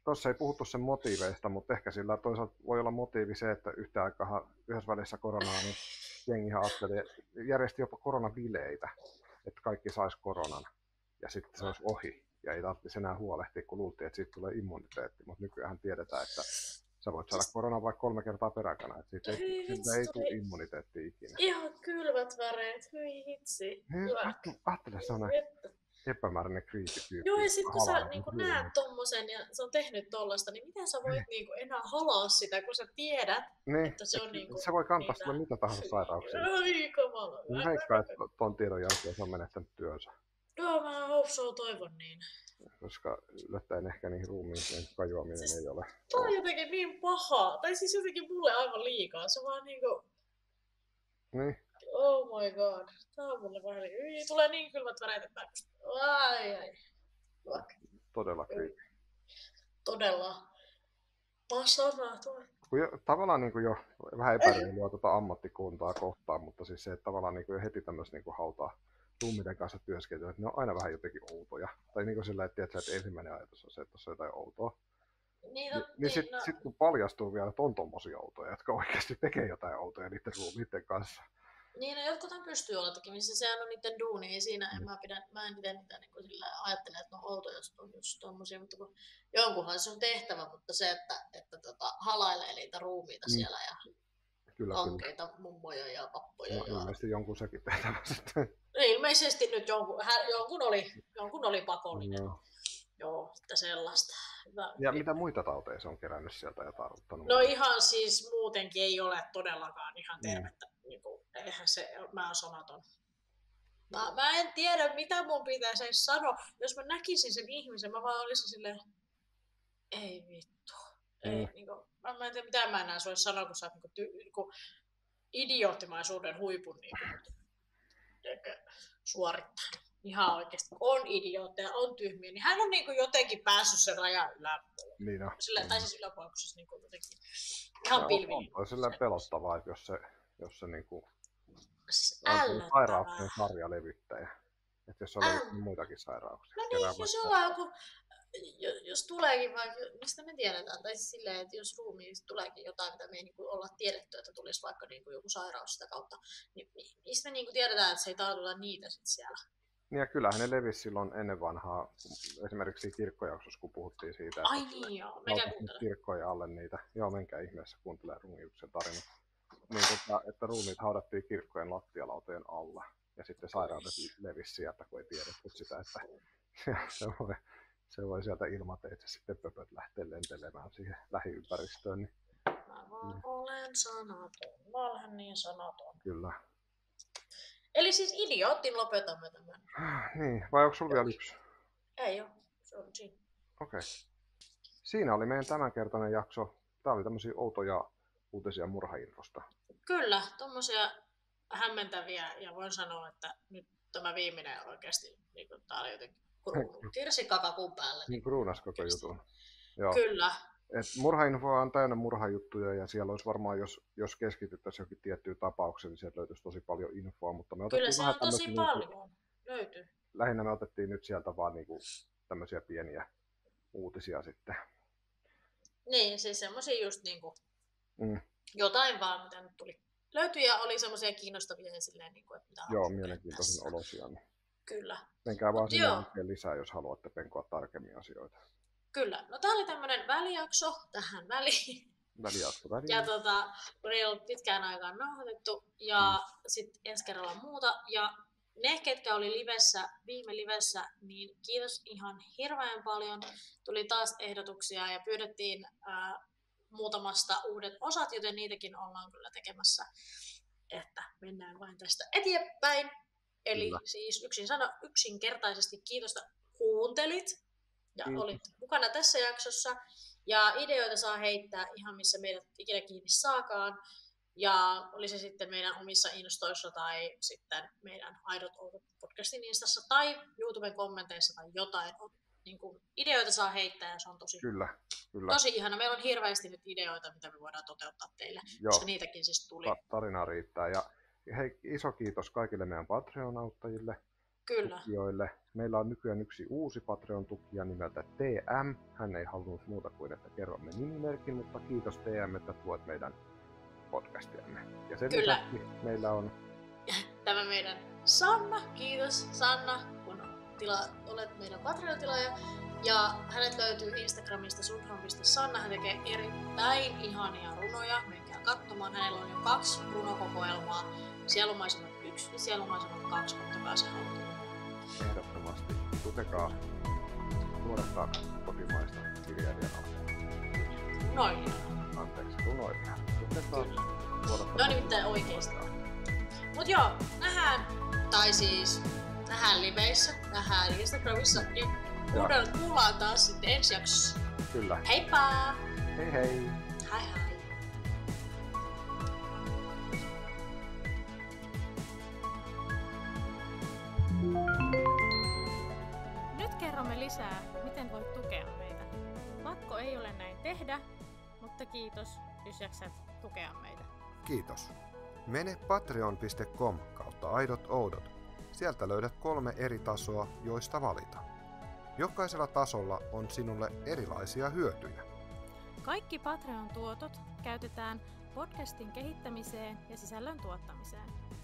Tuossa ei puhuttu sen motiiveista, mutta ehkä sillä toisaalta voi olla motiivi se, että yhdessä välissä koronaa, niin jengihan järjesti jopa koronabileitä, että kaikki sais koronan ja sitten se olisi ohi ja ei tarvitsisi enää huolehtia, kun luultiin, että siitä tulee immuniteetti, mutta nykyään tiedetään, että sä voit saada koronan vaikka 3 kertaa peräkänä, että siitä ei tule immuniteettia ikinä. Ihan kylmät väreet, hyi hitsi. Ajattele, se on epämääräinen kriisityyppi. Joo, ja sitten kun sä niin näet tommosen ja se on tehnyt tollasta, niin miten sä voit niin enää halaa sitä, kun sä tiedät, että se on niinku... Se voi kantaa sulle mitä tahansa sairauksia. Ai kamala. Mä veikkaan, että ton tiedon jälkeen se on menettänyt työnsä. Joo, mä toivon niin. Koska yllättäen ehkä niihin ruumiin kajoaminen siis, ei ole. Tää on jotenkin niin pahaa. Tai siis jotenkin mulle aivan liikaa. Se vaan niinku... Niin. Oh my god. Tää on mulle vähän niin... Tulee niin kylmät väreet, että ai. Todella creepy. Todella. Pasana toi. Tavallaan niin kuin jo vähän epäreilyä ammattikuntaa kohtaan, mutta siis se, että tavallaan niin kuin jo heti tämmöistä niin kuin hautaa ruumiiden kanssa työskentelyä, että ne on aina vähän jotenkin outoja. Tai niin kuin sillä, että ensimmäinen ajatus on se, että tuossa on jotain outoa. Niin sit kun paljastuu vielä, että on tommosia outoja, jotka oikeasti tekee jotain outoja niiden ruumiiden kanssa. Niin, no jotkuthan pystyy olla tekemisissä, sehän on niiden duuni, ei siinä, mä en pidä niitä niin sillä ajattele, että on outoja, jos on just tommosia, mutta kun jonkunhan se on tehtävä, mutta se, että halailee niitä ruumiita siellä ja kankeita mummoja ja pappoja. No, ilmeisesti jonkun sekin tehtävä sitten. Ilmeisesti nyt jonkun oli pakollinen. No. Joo, että sellaista. Ja mitä muita tauteja se on kerännyt sieltä ja tarvittanut? No ihan siis muutenkin ei ole todellakaan ihan tervettä. Niinku, eihän se, mä oon sanaton. Mä en tiedä, mitä mun pitäisi edes sanoa. Jos mä näkisin sen ihmisen, mä vaan olisin silleen, ei vittu. Ei, niinku, mä en tiedä, mitä mä enää sulle sanoa, kun sä oot niinku idioottimaisuuden huipun suorittanut. Ihan oikeesti, on idiootteja, on tyhmiä, niin hän on niinku jotenkin päässyt sen rajan yläpuolelle. Niin on. Tai siis yläpuolelle, siis niinku jotenkin ihan pilviin. On silleen pelottavaa, että jos se niinku on sairauksien sarjalevyttäjä. Että jos on muitakin sairauksia. No niin, jos ollaan joku, jos tuleekin vaikka, mistä me tiedetään, tai siis silleen, että jos ruumiista tuleekin jotain, mitä me ei niinku olla tiedetty, että tulisi vaikka niinku joku sairaus sitä kautta, niin mistä me niinku tiedetään, että se ei taatuta niitä sit siellä. Niin ja kyllähän ne levisi silloin ennen vanhaa, esimerkiksi kirkkojaksossa, kun puhuttiin siitä, että ai niin joo, menkää kuuntelemaan. Kirkkojen alle niitä, joo menkää ihmeessä kuuntelemaan Ruumiuksen tarinat, niin, että ruumiit haudattiin kirkkojen lattialautojen alla ja sitten sairaudet levisi sieltä, kun ei tiedetty sitä, että se voi sieltä ilmateitse sitten pöpöt lähteä lentelemään siihen lähiympäristöön. Niin, mä vaan olen sanaton, mä olen niin sanaton. Kyllä. Eli siis idioottin lopetamme tämän. Niin, vai onko sulla vielä yksi? Ei oo, se on siinä. Okei. Siinä oli meidän tämänkertainen jakso. Tää oli tämmöisiä outoja uutisia murhainfosta. Kyllä, tommosia hämmentäviä ja voin sanoa, että nyt tämä viimeinen oikeasti, niin tää oli jotenkin kirsikkakakun päälle. Niin kruunas koko jutun. Joo. Kyllä. Murhainfoa on täynnä murhajuttuja ja siellä olisi varmaan, jos keskityttäisiin johonkin tiettyyn tapaukseen, niin sieltä löytyisi tosi paljon infoa. Mutta me kyllä se on tosi paljon. Löytyy. Lähinnä me otettiin nyt sieltä vaan niinku tämmöisiä pieniä uutisia sitten. Niin, siis semmosia just niinku jotain vaan, mitä nyt tuli. Löytyi ja oli semmosia kiinnostavia silleen, niinku, että mitä joo, mielenkiintoisen olosia. Niin. Kyllä. Menkää vaan sinne lisää, jos haluatte penkoa tarkemmin asioita. Kyllä. No tää oli tämmönen välijakso tähän väliin. Välijakso. Ja kun ei ollut pitkään aikaan nauhoitettu ja sitten ensi kerralla muuta. Ja ne, ketkä oli viime livessä, niin kiitos ihan hirveän paljon. Tuli taas ehdotuksia ja pyydettiin muutamasta uudet osat, joten niitäkin ollaan kyllä tekemässä, että mennään vain tästä eteenpäin. Eli siis yksinkertaisesti kiitosta kuuntelit ja olit mukana tässä jaksossa. Ja ideoita saa heittää ihan missä meidät ikinä kiinni saakaan. Ja oli se sitten meidän omissa instoissa tai sitten meidän Aidot Oudot podcastin instassa tai YouTuben kommenteissa tai jotain. Niin kuin ideoita saa heittää ja se on tosi ihana. Meillä on hirveästi nyt ideoita, mitä me voidaan toteuttaa teille, koska niitäkin siis tuli. Tarinaa riittää. Ja hei, iso kiitos kaikille meidän Patreon-auttajille. Kyllä. tukijoille. Meillä on nykyään yksi uusi Patreon-tukija nimeltä TM. Hän ei halunnut muuta kuin, että kerromme nimimerkin, mutta kiitos TM, että tuot meidän podcastiamme. Ja sen lisäksi meillä on tämä meidän Sanna. Kiitos Sanna, kun olet meidän Patreon-tilaaja. Ja hänet löytyy Instagramista sunhan.sanna. Hän tekee erittäin ihania runoja. Menkää katsomaan. Hänellä on jo 2 runokokoelmaa. Sielumaisemat 1 ja Sielumaisemat 2, ottakaa se haltuun. Ehdottomasti. Tukekaa nuoresta kotimaista kirjailijan Runoilija. Anteeksi, runoilija. Tukekaa nuoresta. No nimittäin oikeesti. Mut joo, nähdään liveissä, nähdään Instagramissa, niin kuullaan taas sitten ensi jaksossa. Kyllä. Heippa! Hei hei! Hai hai! Nyt kerromme lisää, miten voit tukea meitä. Pakko ei ole näin tehdä, mutta kiitos, jos jaksat tukea meitä. Kiitos. Mene patreon.com/aidotoudot. Sieltä löydät 3 eri tasoa, joista valita. Jokaisella tasolla on sinulle erilaisia hyötyjä. Kaikki Patreon-tuotot käytetään podcastin kehittämiseen ja sisällön tuottamiseen.